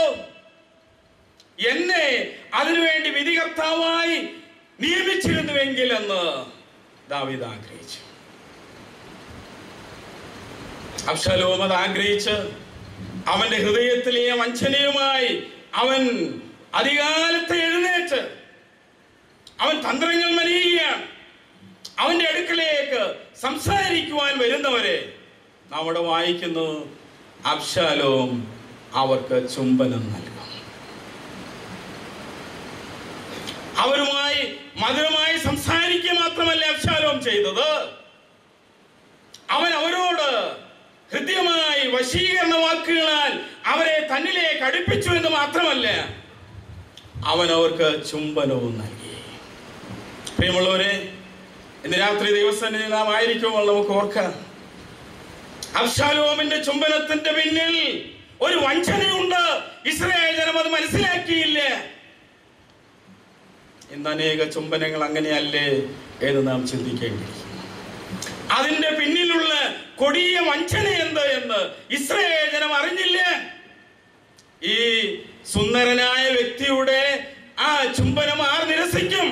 എന്നെ അതിനുവേണ്ടി വിധികർത്താവായി നിയമിച്ചിരുന്നുവെങ്കിൽ എന്ന് ദാവീദ് ആഗ്രഹിച്ചു. അബ്ശാലോം അത് ആഗ്രഹിച്ച് അവന്റെ ഹൃദയത്തിലെ വഞ്ചനയുമായി അവൻ അധികാലത്തെ എഴുന്നേറ്റ് അവൻ തന്ത്രങ്ങൾ മെനയുകയാണ്. അവന്റെ അടുക്കലേക്ക് സംസാരിക്കുവാൻ വരുന്നവരെ നാം ഇവിടെ വായിക്കുന്നു, അബ്ശാലോം അവർക്ക് ചുംബനം നൽകും. അവരുമായി മധുരമായി സംസാരിക്കുക മാത്രമല്ല അബ്ശാലോം ചെയ്തത്, അവൻ അവരോട് ഹൃദ്യമായി വശീകരണ വാക്കുകളാൽ അവരെ തന്നിലേക്ക് അടുപ്പിച്ചു എന്ന് മാത്രമല്ല, അവൻ അവർക്ക് ചുംബനവും നൽകി. പ്രിയമുള്ളവരെ, ഇന്ന് രാത്രി ദൈവസന്നിധിയിൽ നാം ആയിരിക്കുമ്പോൾ നമുക്ക് ഓർക്കാം, അബ്ശാലോമിന്റെ ചുംബനത്തിന്റെ പിന്നിൽ ഒരു വഞ്ചനയുണ്ട്. ഇസ്രായേൽ ജനം അത് മനസ്സിലാക്കിയില്ല. ഇന്ന് അനേക ചുംബനങ്ങൾ അങ്ങനെയല്ലേ എന്ന് നാം ചിന്തിക്കേണ്ടിയിരിക്കുന്നു. അതിന്റെ പിന്നിലുള്ള കൊടിയ വഞ്ചന എന്ത് എന്ന് ഇസ്രായേൽ ജനം അറിഞ്ഞില്ല. ഈ സുന്ദരനായ വ്യക്തിയുടെ ആ ചുംബനം ആർ നിരസിക്കും?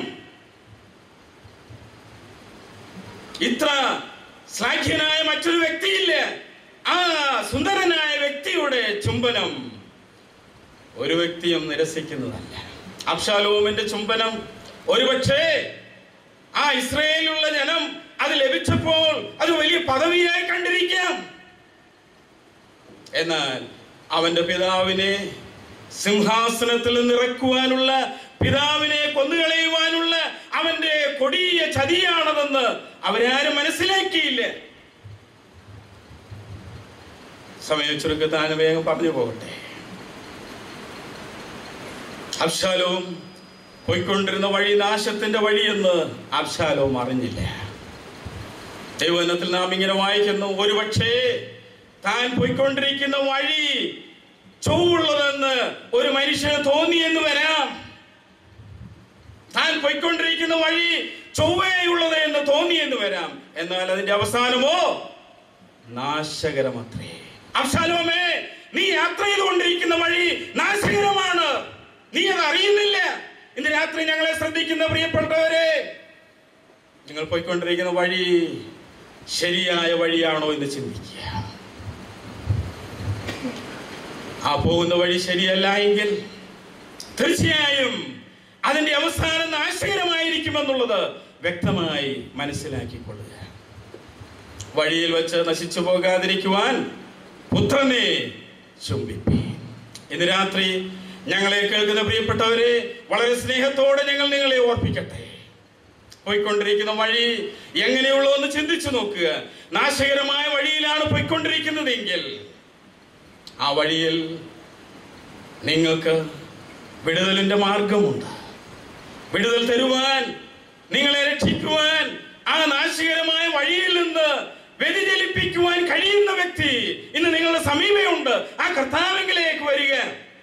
ഇത്ര ശ്ലാഘ്യനായ മറ്റൊരു വ്യക്തിയില്ല. ആ സുന്ദരനായ വ്യക്തിയുടെ ചുംബനം ഒരു വ്യക്തിയും നിരസിക്കുന്നതല്ല. അബ്ശാലോമിന്റെ ചുംബനം ഒരുപക്ഷേ ആ ഇസ്രായേലിലുള്ള ജനം അത് ലഭിച്ചപ്പോൾ അത് വലിയ പദവിയായി കണ്ടിരിക്കാം. എന്നാൽ അവന്റെ പിതാവിനെ സിംഹാസനത്തിൽ നിറക്കുവാനുള്ള, പിതാവിനെ കൊന്നുകളയുവാനുള്ള അവന്റെ കൊടിയ ചതിയാണതെന്ന് അവരാരും മനസ്സിലാക്കിയില്ല. സമയം ചുരുക്കത്താൻ വേഗം പറഞ്ഞു പോകട്ടെ. അബ്ശാലോം പോയിക്കൊണ്ടിരുന്ന വഴി നാശത്തിന്റെ വഴിയെന്ന് അബ്ശാലോം അറിഞ്ഞില്ല. ദൈവവചനത്തിൽ നാം ഇങ്ങനെ വായിക്കുന്നു, ഒരുപക്ഷേ താൻ പോയിക്കൊണ്ടിരിക്കുന്ന വഴി ചൊവ്വുള്ളതെന്ന് ഒരു മനുഷ്യന് തോന്നിയെന്ന് വരാം. താൻ പോയിക്കൊണ്ടിരിക്കുന്ന വഴി ചൊവ്വയുള്ളത് എന്ന് തോന്നിയെന്ന് വരാം. എന്നാൽ അതിന്റെ അവസാനമോ നാശകരമത്രേ. അബ്ശാലോമേ, നീ യാത്ര ചെയ്തുകൊണ്ടിരിക്കുന്ന വഴി നാശകരമാണ്, നീ അത് അറിയുന്നില്ല. ഇന്ന് രാത്രി ഞങ്ങളെ ശ്രദ്ധിക്കുന്ന പ്രിയപ്പെട്ടവരെ, നിങ്ങൾ പോയിക്കൊണ്ടിരിക്കുന്ന വഴി ശരിയായ വഴിയാണോ എന്ന് ചിന്തിക്കുക. ആ പോകുന്ന വഴി ശരിയല്ല എങ്കിൽ തീർച്ചയായും അതിന്റെ അവസാനം നാശകരമായിരിക്കുമെന്നുള്ളത് വ്യക്തമായി മനസ്സിലാക്കിക്കൊള്ളുക. വഴിയിൽ വെച്ച് നശിച്ചു പോകാതിരിക്കുവാൻ പുത്രനെ ചുംബിപ്പി. ഇന്ന് രാത്രി ഞങ്ങളെ കേൾക്കുന്ന പ്രിയപ്പെട്ടവരെ, വളരെ സ്നേഹത്തോടെ ഞങ്ങൾ നിങ്ങളെ ഓർപ്പിക്കട്ടെ. പോയിക്കൊണ്ടിരിക്കുന്ന വഴി എങ്ങനെയുള്ളൂ എന്ന് ചിന്തിച്ചു നോക്കുക. നാശകരമായ വഴിയിലാണ് പോയിക്കൊണ്ടിരിക്കുന്നതെങ്കിൽ ആ വഴിയിൽ നിങ്ങൾക്ക് വിടുതലിന്റെ മാർഗമുണ്ട്. വിടുതൽ തരുവാൻ നിങ്ങളെ രക്ഷിക്കുവാൻ, ആ നാശകരമായ വഴിയിൽ നിന്ന് വ്യതിചലിപ്പിക്കുവാൻ കഴിയുന്ന വ്യക്തി ഇന്ന് നിങ്ങളുടെ സമീപമുണ്ട്. ആ കർത്താവിലേക്ക് വരിക.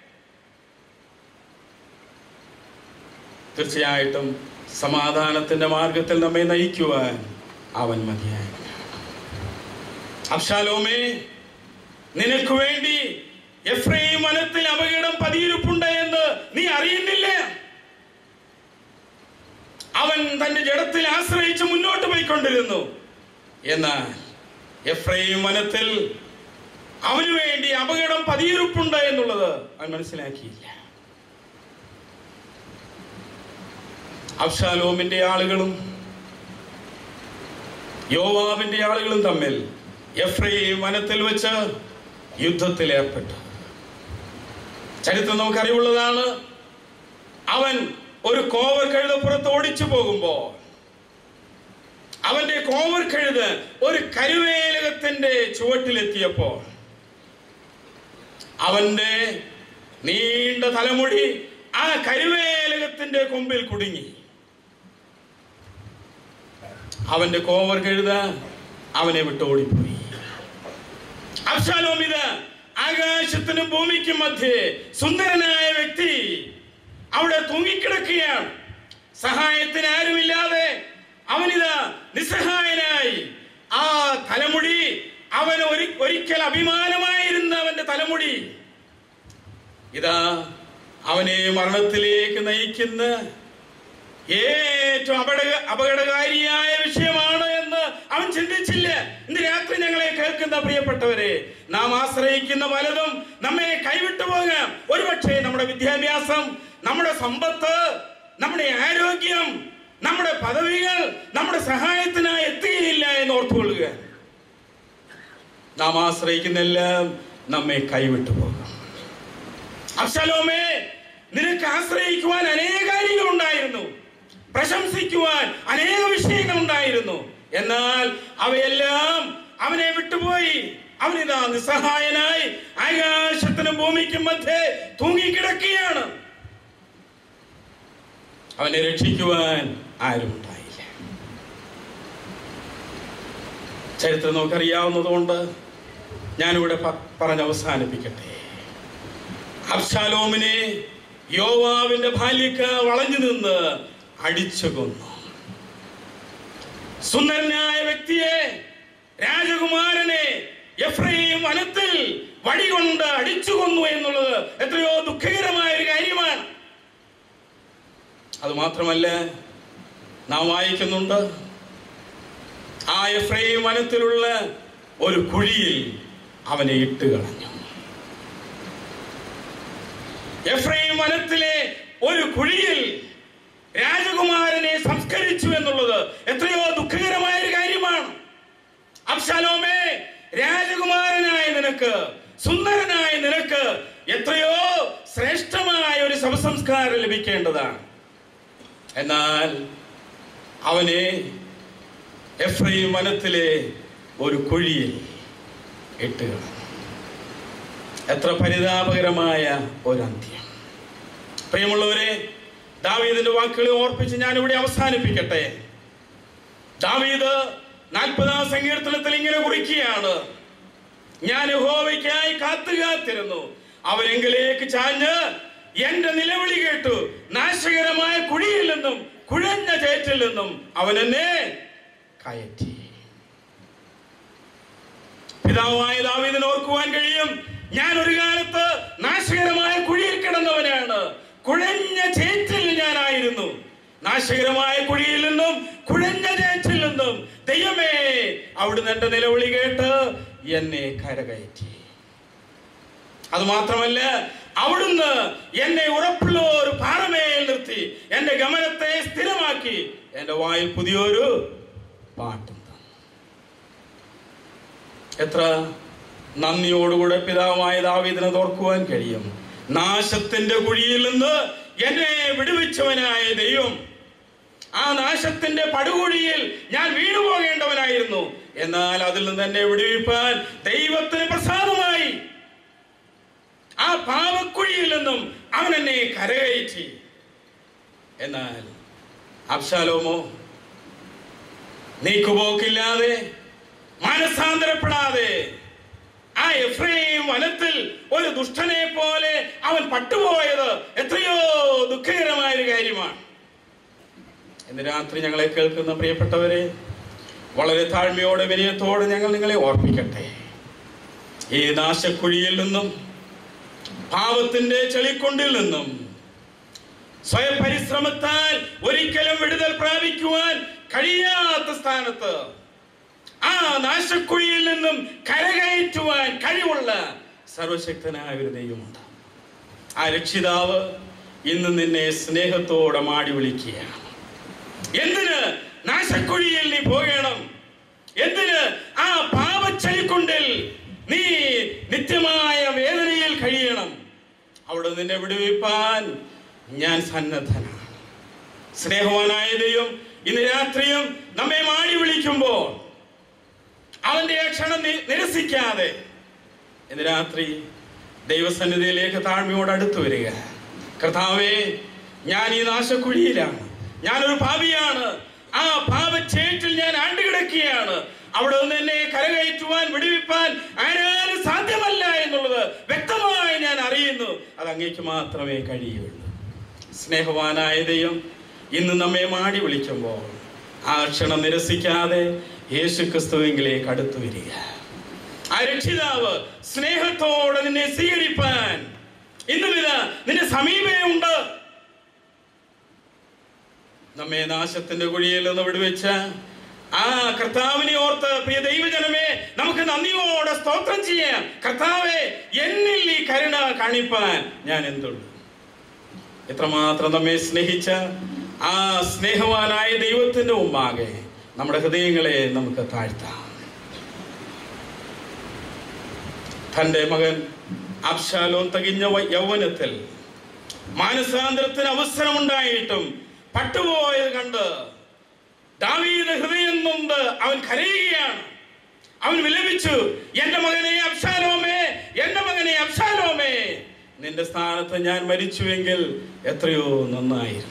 തീർച്ചയായിട്ടും സമാധാനത്തിന്റെ മാർഗത്തിൽ നമ്മെ നയിക്കുവാൻ അവൻ മതിയായി. അബ്ശാലോമേ, നിനക്ക് വേണ്ടി എഫ്രൈം വനത്തിൽ അപകടം പതിയിരിപ്പുണ്ട് എന്ന് നീ അറിയുന്നില്ല. അവൻ തന്റെ ജഡത്തിൽ ആശ്രയിച്ച് മുന്നോട്ട് പോയിക്കൊണ്ടിരുന്നു. എന്നാൽ എഫ്രൈം വനത്തിൽ അവന് വേണ്ടി അപകടം പതിയിരിപ്പുണ്ട് എന്നുള്ളത് അവൻ മനസ്സിലാക്കിയില്ല. അബ്ശാലോമിന്റെ ആളുകളും യോവാബിന്റെ ആളുകളും തമ്മിൽ എഫ്രൈം വനത്തിൽ വെച്ച് യുദ്ധത്തിൽ ഏർപ്പെട്ടു. ചരിത്രം നമുക്കറിവുള്ളതാണ്. അവൻ ഒരു കോവർ കഴുതപ്പുറത്ത് ഓടിച്ചു പോകുമ്പോൾ അവന്റെ കോവർ കഴുത് ഒരു കരുവേലകത്തിന്റെ ചുവട്ടിലെത്തിയപ്പോൾ അവന്റെ നീണ്ട തലമുടി ആ കരുവേലകത്തിന്റെ കൊമ്പിൽ കുടുങ്ങി. അവന്റെ കോവർ കഴുത അവനെ വിട്ടോടിപ്പോയി. അബ്ശാലോം ഇത് ആകാശത്തിനും ഭൂമിക്കും മധ്യേ സുന്ദരനായ വ്യക്തി അവിടെ തൂങ്ങിക്കിടക്കുകയാണ്. സഹായത്തിന് ആരുമില്ലാതെ അവനിതാ നിസ്സഹായനായി. ആ തലമുടി അവൻ ഒരിക്കൽ അഭിമാനമായിരുന്ന അവന്റെ തലമുടി ഇതാ അവനെ മരണത്തിലേക്ക് നയിക്കുന്ന ഏറ്റവും അപകടകാരിയായ വിഷയമാണ് എന്ന് അവൻ ചിന്തിച്ചില്ല. ഇന്ന് രാത്രി ഞങ്ങളെ കേൾക്കുന്ന പ്രിയപ്പെട്ടവരെ, നാം ആശ്രയിക്കുന്ന പലതും നമ്മെ കൈവിട്ടു പോകാം. ഒരുപക്ഷെ നമ്മുടെ വിദ്യാഭ്യാസം, നമ്മുടെ സമ്പത്ത്, നമ്മുടെ ആരോഗ്യം, നമ്മുടെ പദവികൾ നമ്മുടെ സഹായത്തിനായി എത്തുകയില്ല എന്ന് ഓർത്തുകൊള്ളുക. നാം ആശ്രയിക്കുന്നെല്ലാം നമ്മെ കൈവിട്ടു പോകും. അബ്ശാലോമേ, നിനക്ക് ആശ്രയിക്കുവാൻ അനേക കാര്യങ്ങൾ ഉണ്ടായിരുന്നു, പ്രശംസിക്കുവാൻ അനേക വിഷയങ്ങൾ ഉണ്ടായിരുന്നു. എന്നാൽ അവയെല്ലാം അവനെ വിട്ടുപോയി. അവനിതാ നിസ്സഹായനായി ആകാശത്തിനും ഭൂമിക്കും മധ്യേ തൂങ്ങിക്കിടക്കുകയാണ്. അവനെ രക്ഷിക്കുവാൻ ആരും ഉണ്ടായില്ല. ചരിത്രം നമുക്കറിയാവുന്നതുകൊണ്ട് ഞാനിവിടെ പറഞ്ഞ് അവസാനിപ്പിക്കട്ടെ. അബ്ശാലോമിനെ യോവാബിന്റെ ബാല്യക്ക് വളഞ്ഞു നിന്ന് അടിച്ചു കൊന്നു. സുന്ദരനായ വ്യക്തിയെ, രാജകുമാരനെ എഫ്രൈം വനത്തിൽ വടികൊണ്ട് അടിച്ചു കൊന്നു എന്നുള്ളത് എത്രയോ ദുഃഖകരമായ ഒരു കാര്യമാണ്. അത് മാത്രമല്ല, നാം വായിക്കുന്നുണ്ട്, ആ എഫ്രൈം വനത്തിലുള്ള ഒരു കുഴിയിൽ അവനെ ഇട്ടുകളഞ്ഞു. എഫ്രൈം വനത്തിലെ ഒരു കുഴിയിൽ രാജകുമാരനെ സംസ്കരിച്ചു എന്നുള്ളത് എത്രയോ ദുഃഖകരമായ ഒരു കാര്യമാണ്. അബ്ശാലോമേ, രാജകുമാരനായ നിനക്ക്, സുന്ദരനായ നിനക്ക് എത്രയോ ശ്രേഷ്ഠമായ ഒരു ശവസംസ്കാരം ലഭിക്കേണ്ടതാണ്. എന്നാൽ അവനെ എഫ്രൈം വനത്തിലെ ഒരു കുഴിയിൽ ഇട്ടുക. എത്ര പരിതാപകരമായ ഒരന്ത്യം. പ്രിയമുള്ളവരെ, ദാവീദിന്റെ വാക്കുകളെ ഓർപ്പിച്ച് ഞാൻ ഇവിടെ അവസാനിപ്പിക്കട്ടെ. ദാവീദ് 40-ാം സങ്കീർത്തനത്തിൽ ഇങ്ങനെ കുറിക്കുകയാണ്: ഞാൻ യഹോവയ്ക്കായി കാത്തിരുന്നു, അവരെങ്കിലേക്ക് ചാഞ്ഞ് എന്റെ നിലവിളി കേട്ടു. നാശകരമായ കുഴിയിൽ നിന്നും കുഴഞ്ഞ ചേറ്റിൽ നിന്നും അവൻ എന്നെ കയറ്റി. പിതാവായ ദാവീദിന് ഓർക്കുവാൻ കഴിയും, ഞാൻ ഒരു കാലത്ത് നാശകരമായ കുഴിയിൽ കിടന്നവനാണ്. കുഴഞ്ഞ ചേറ്റിൽ ഞാനായിരുന്നു. നാശകരമായ കുഴിയിൽ നിന്നും കുഴഞ്ഞ ചേറ്റിൽ നിന്നും ദൈവമേ അവിടുന്ന് എന്റെ നിലവിളി കേട്ട് എന്നെ കരകയറ്റി. അത് മാത്രമല്ല, അവിടുന്ന് എന്നെ ഉറപ്പുള്ള ഒരു പാറമേൽ നിർത്തി എന്റെ ഗമനത്തെ സ്ഥിരമാക്കി എന്റെ വായിൽ പുതിയൊരു പാട്ടും. എത്ര നന്ദിയോടുകൂടെ പിതാവായ ദാവീദിനെ ഓർക്കുവാൻ കഴിയും. നാശത്തിന്റെ കുഴിയിൽ നിന്ന് എന്നെ വിടുവിച്ചവനായ ദൈവം, ആ നാശത്തിന്റെ പടുകുഴിയിൽ ഞാൻ വീണുപോകേണ്ടവനായിരുന്നു. എന്നാൽ അതിൽ നിന്ന് എന്നെ വിടുവിപ്പാൻ ദൈവത്തിന് പ്രസാദമായി. ആ പാവക്കുഴിയിൽ നിന്നും അവൻ എന്നെ കരകയറ്റി. എന്നാൽ അബ്ശാലോമോ നീക്കുപോക്കില്ലാതെ മനസാന്തരപ്പെടാതെ ആ എഫ്രൈം വനത്തിൽ ഒരു ദുഷ്ടനെ പോലെ അവൻ പട്ടുപോയത് എത്രയോ ദുഃഖകരമായ ഒരു കാര്യമാണ്. ഇന്ന് രാത്രി ഞങ്ങളെ കേൾക്കുന്ന പ്രിയപ്പെട്ടവരെ, വളരെ താഴ്മയോടെ വിനയത്തോടെ ഞങ്ങൾ നിങ്ങളെ ഓർപ്പിക്കട്ടെ. ഈ നാശക്കുഴിയിൽ നിന്നും, പാപത്തിന്റെ ചെളിക്കൊണ്ടിൽ നിന്നും സ്വയം പരിശ്രമത്താൽ ഒരിക്കലും വിടുതൽ പ്രാപിക്കുവാൻ കഴിയാത്ത സ്ഥാനത്ത് ആ നാശക്കുഴിയിൽ നിന്നും കരകയറ്റുവാൻ കഴിവുള്ള സർവശക്തനായ ഒരു ദൈവമുണ്ട്. ആ രക്ഷിതാവ് ഇന്ന് നിന്നെ സ്നേഹത്തോടെ മാടി വിളിക്കുകയാണ്. എന്തിന് നാശക്കുഴിയിൽ നീ പോകണം? എന്തിന് ആ പാപച്ചെളിക്കൊണ്ടിൽ നീ നിത്യമായ വേദനയിൽ കഴിയണം? അവിടെ നിന്നെ വിടുവിപ്പാൻ ഞാൻ സന്നദ്ധനാണ്. സ്നേഹവാനായ ദൈവം ഇന്ന് രാത്രിയും നമ്മെ മാടി വിളിക്കുമ്പോൾ അവന്റെ ആ ക്ഷണം നിരസിക്കാതെ ഇന്ന് രാത്രി ദൈവസന്നിധിയിലേക്ക് താഴ്മയോട് അടുത്തു വരിക. കർത്താവേ, ഞാൻ ഈ നാശക്കുഴിയിലാണ്, ഞാനൊരു പാപിയാണ്, ആ പാപച്ചേറ്റിൽ ഞാൻ ആണ്ടുകിടക്കുകയാണ്. അവിടെ നിന്ന് എന്നെ കരകയറ്റുവാൻ, വിടുവിപ്പാൻ ആരാലും സാധ്യമല്ല എന്നുള്ളത് വ്യക്തമായി ഞാൻ അറിയുന്നു. അത് അങ്ങേക്ക് മാത്രമേ കഴിയുള്ളൂ. സ്നേഹവാനായ ദൈവം ഇന്ന് നമ്മെ മാടി വിളിക്കുമ്പോൾ ആ ക്ഷണം നിരസിക്കാതെ യേശു ക്രിസ്തുവിലേക്ക് അടുത്തു വരിക. ആ രക്ഷിതാവ് സ്നേഹത്തോടെ നിന്നെ സ്വീകരിപ്പാൻ ഇന്നും ഇതാ നിന്റെ സമീപേ ഉണ്ട്. നമ്മെ നാശത്തിന്റെ കുഴിയിൽ നിന്ന് വിടുവിച്ച ആ കർത്താവിനെ ഓർത്ത് പ്രിയ ദൈവജനമേ, നമുക്ക് നന്ദിയോടെ സ്തോത്രം ചെയ്യാം. കർത്താവേ, എന്നിൽ ഈ കരുണ കാണിപ്പാൻ ഞാൻ എന്തുള്ളൂ. എത്രമാത്രം നമ്മെ സ്നേഹിച്ച ആ സ്നേഹവാനായ ദൈവത്തിന്റെ മുമ്പാകെ നമ്മുടെ ഹൃദയങ്ങളെ നമുക്ക് താഴ്ത്താം. തന്റെ മകൻ അബ്ശാലോം തികഞ്ഞ യൗവനത്തിൽ മാനസാന്തരത്തിന് അവസരമുണ്ടായിട്ടും പട്ടുപോയത് കണ്ട് ദാവീദ് ഹൃദയം നൊന്ത് അവൻ കരയുകയാണ്. അവൻ വിലപിച്ചു, എന്റെ മകനെ അബ്ശാലോമേ, എന്റെ മകനെ അബ്ശാലോമേ, നിന്റെ സ്ഥാനത്ത് ഞാൻ മരിച്ചുവെങ്കിൽ എത്രയോ നന്നായിരുന്നു.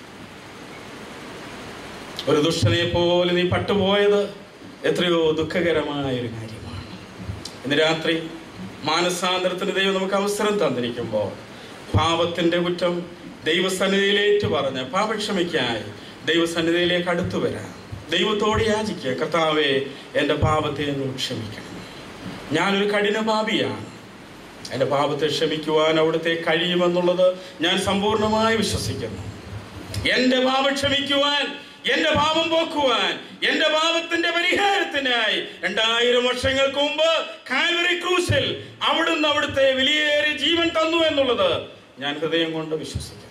ഒരു ദുഷ്ടനെ പോലെ നീ പട്ടുപോയത് എത്രയോ ദുഃഖകരമായ ഒരു കാര്യമാണ്. ഇന്ന് രാത്രി മാനസാന്തരത്തിന് ദൈവം നമുക്ക് അവസരം തന്നിരിക്കുമ്പോൾ പാപത്തിന്റെ കുറ്റം ദൈവസന്നിധിയിലേറ്റു പറഞ്ഞ് പാപക്ഷമയ്ക്കായി ദൈവസന്നിധിയിലേക്ക് അടുത്തു വരാം. ദൈവത്തോട് യാചിക്കുക, കർത്താവേ, എൻ്റെ പാപത്തെ എന്നോട് ക്ഷമിക്കണം. ഞാനൊരു കഠിന പാപിയാണ്. എൻ്റെ പാപത്തെ ക്ഷമിക്കുവാൻ അവിടുത്തെ കഴിയുമെന്നുള്ളത് ഞാൻ സമ്പൂർണ്ണമായി വിശ്വസിക്കുന്നു. എൻ്റെ പാപം ക്ഷമിക്കുവാൻ, എൻ്റെ പാപം പോക്കുവാൻ, എൻ്റെ പാപത്തിന്റെ പരിഹാരത്തിനായി 2000 വർഷങ്ങൾക്ക് മുമ്പ് കാൽവറി ക്രൂശിൽ അവിടുന്ന് അവിടുത്തെ വിലയേറിയ ജീവൻ തന്നു എന്നുള്ളത് ഞാൻ ഹൃദയം കൊണ്ട് വിശ്വസിക്കുന്നു.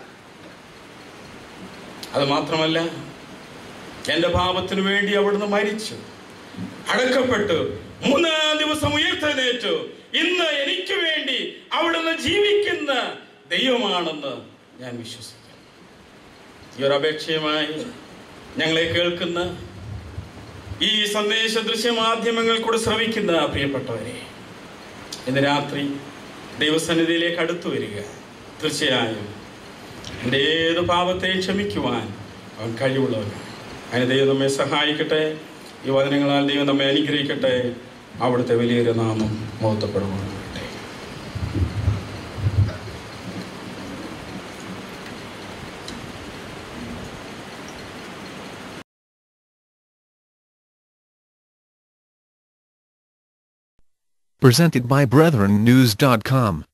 അത് മാത്രമല്ല, എൻ്റെ പാപത്തിനു വേണ്ടി അവിടുന്ന് മരിച്ചു, അടക്കപ്പെട്ടു, 3-ാം ദിവസം ഉയർത്തെഴുന്നേറ്റു. ഇന്ന് എനിക്ക് വേണ്ടി അവിടുന്ന് ജീവിക്കുന്ന ദൈവമാണെന്ന് ഞാൻ വിശ്വസിക്കുന്നു. ഈ ഒരു അപേക്ഷയുമായി ഞങ്ങളെ കേൾക്കുന്ന, ഈ സന്ദേശ ദൃശ്യമാധ്യമങ്ങൾ കൂടെ ശ്രവിക്കുന്ന പ്രിയപ്പെട്ടവരെ, ഇന്ന് രാത്രി ദൈവസന്നിധിയിലേക്ക് അടുത്തു വരിക. തീർച്ചയായും എൻ്റെ ഏത് പാപത്തെയും ക്ഷമിക്കുവാൻ അവൻ കഴിവുള്ളവനാണ്. അതിന് ദൈവം നമ്മെ സഹായിക്കട്ടെ. ഈ വചനങ്ങളാൽ ദൈവം നമ്മെ അനുഗ്രഹിക്കട്ടെ. അവിടുത്തെ വലിയൊരു നാമം മഹത്വപ്പെടുവാനാകട്ടെ. Presented by BrethrenNews.com.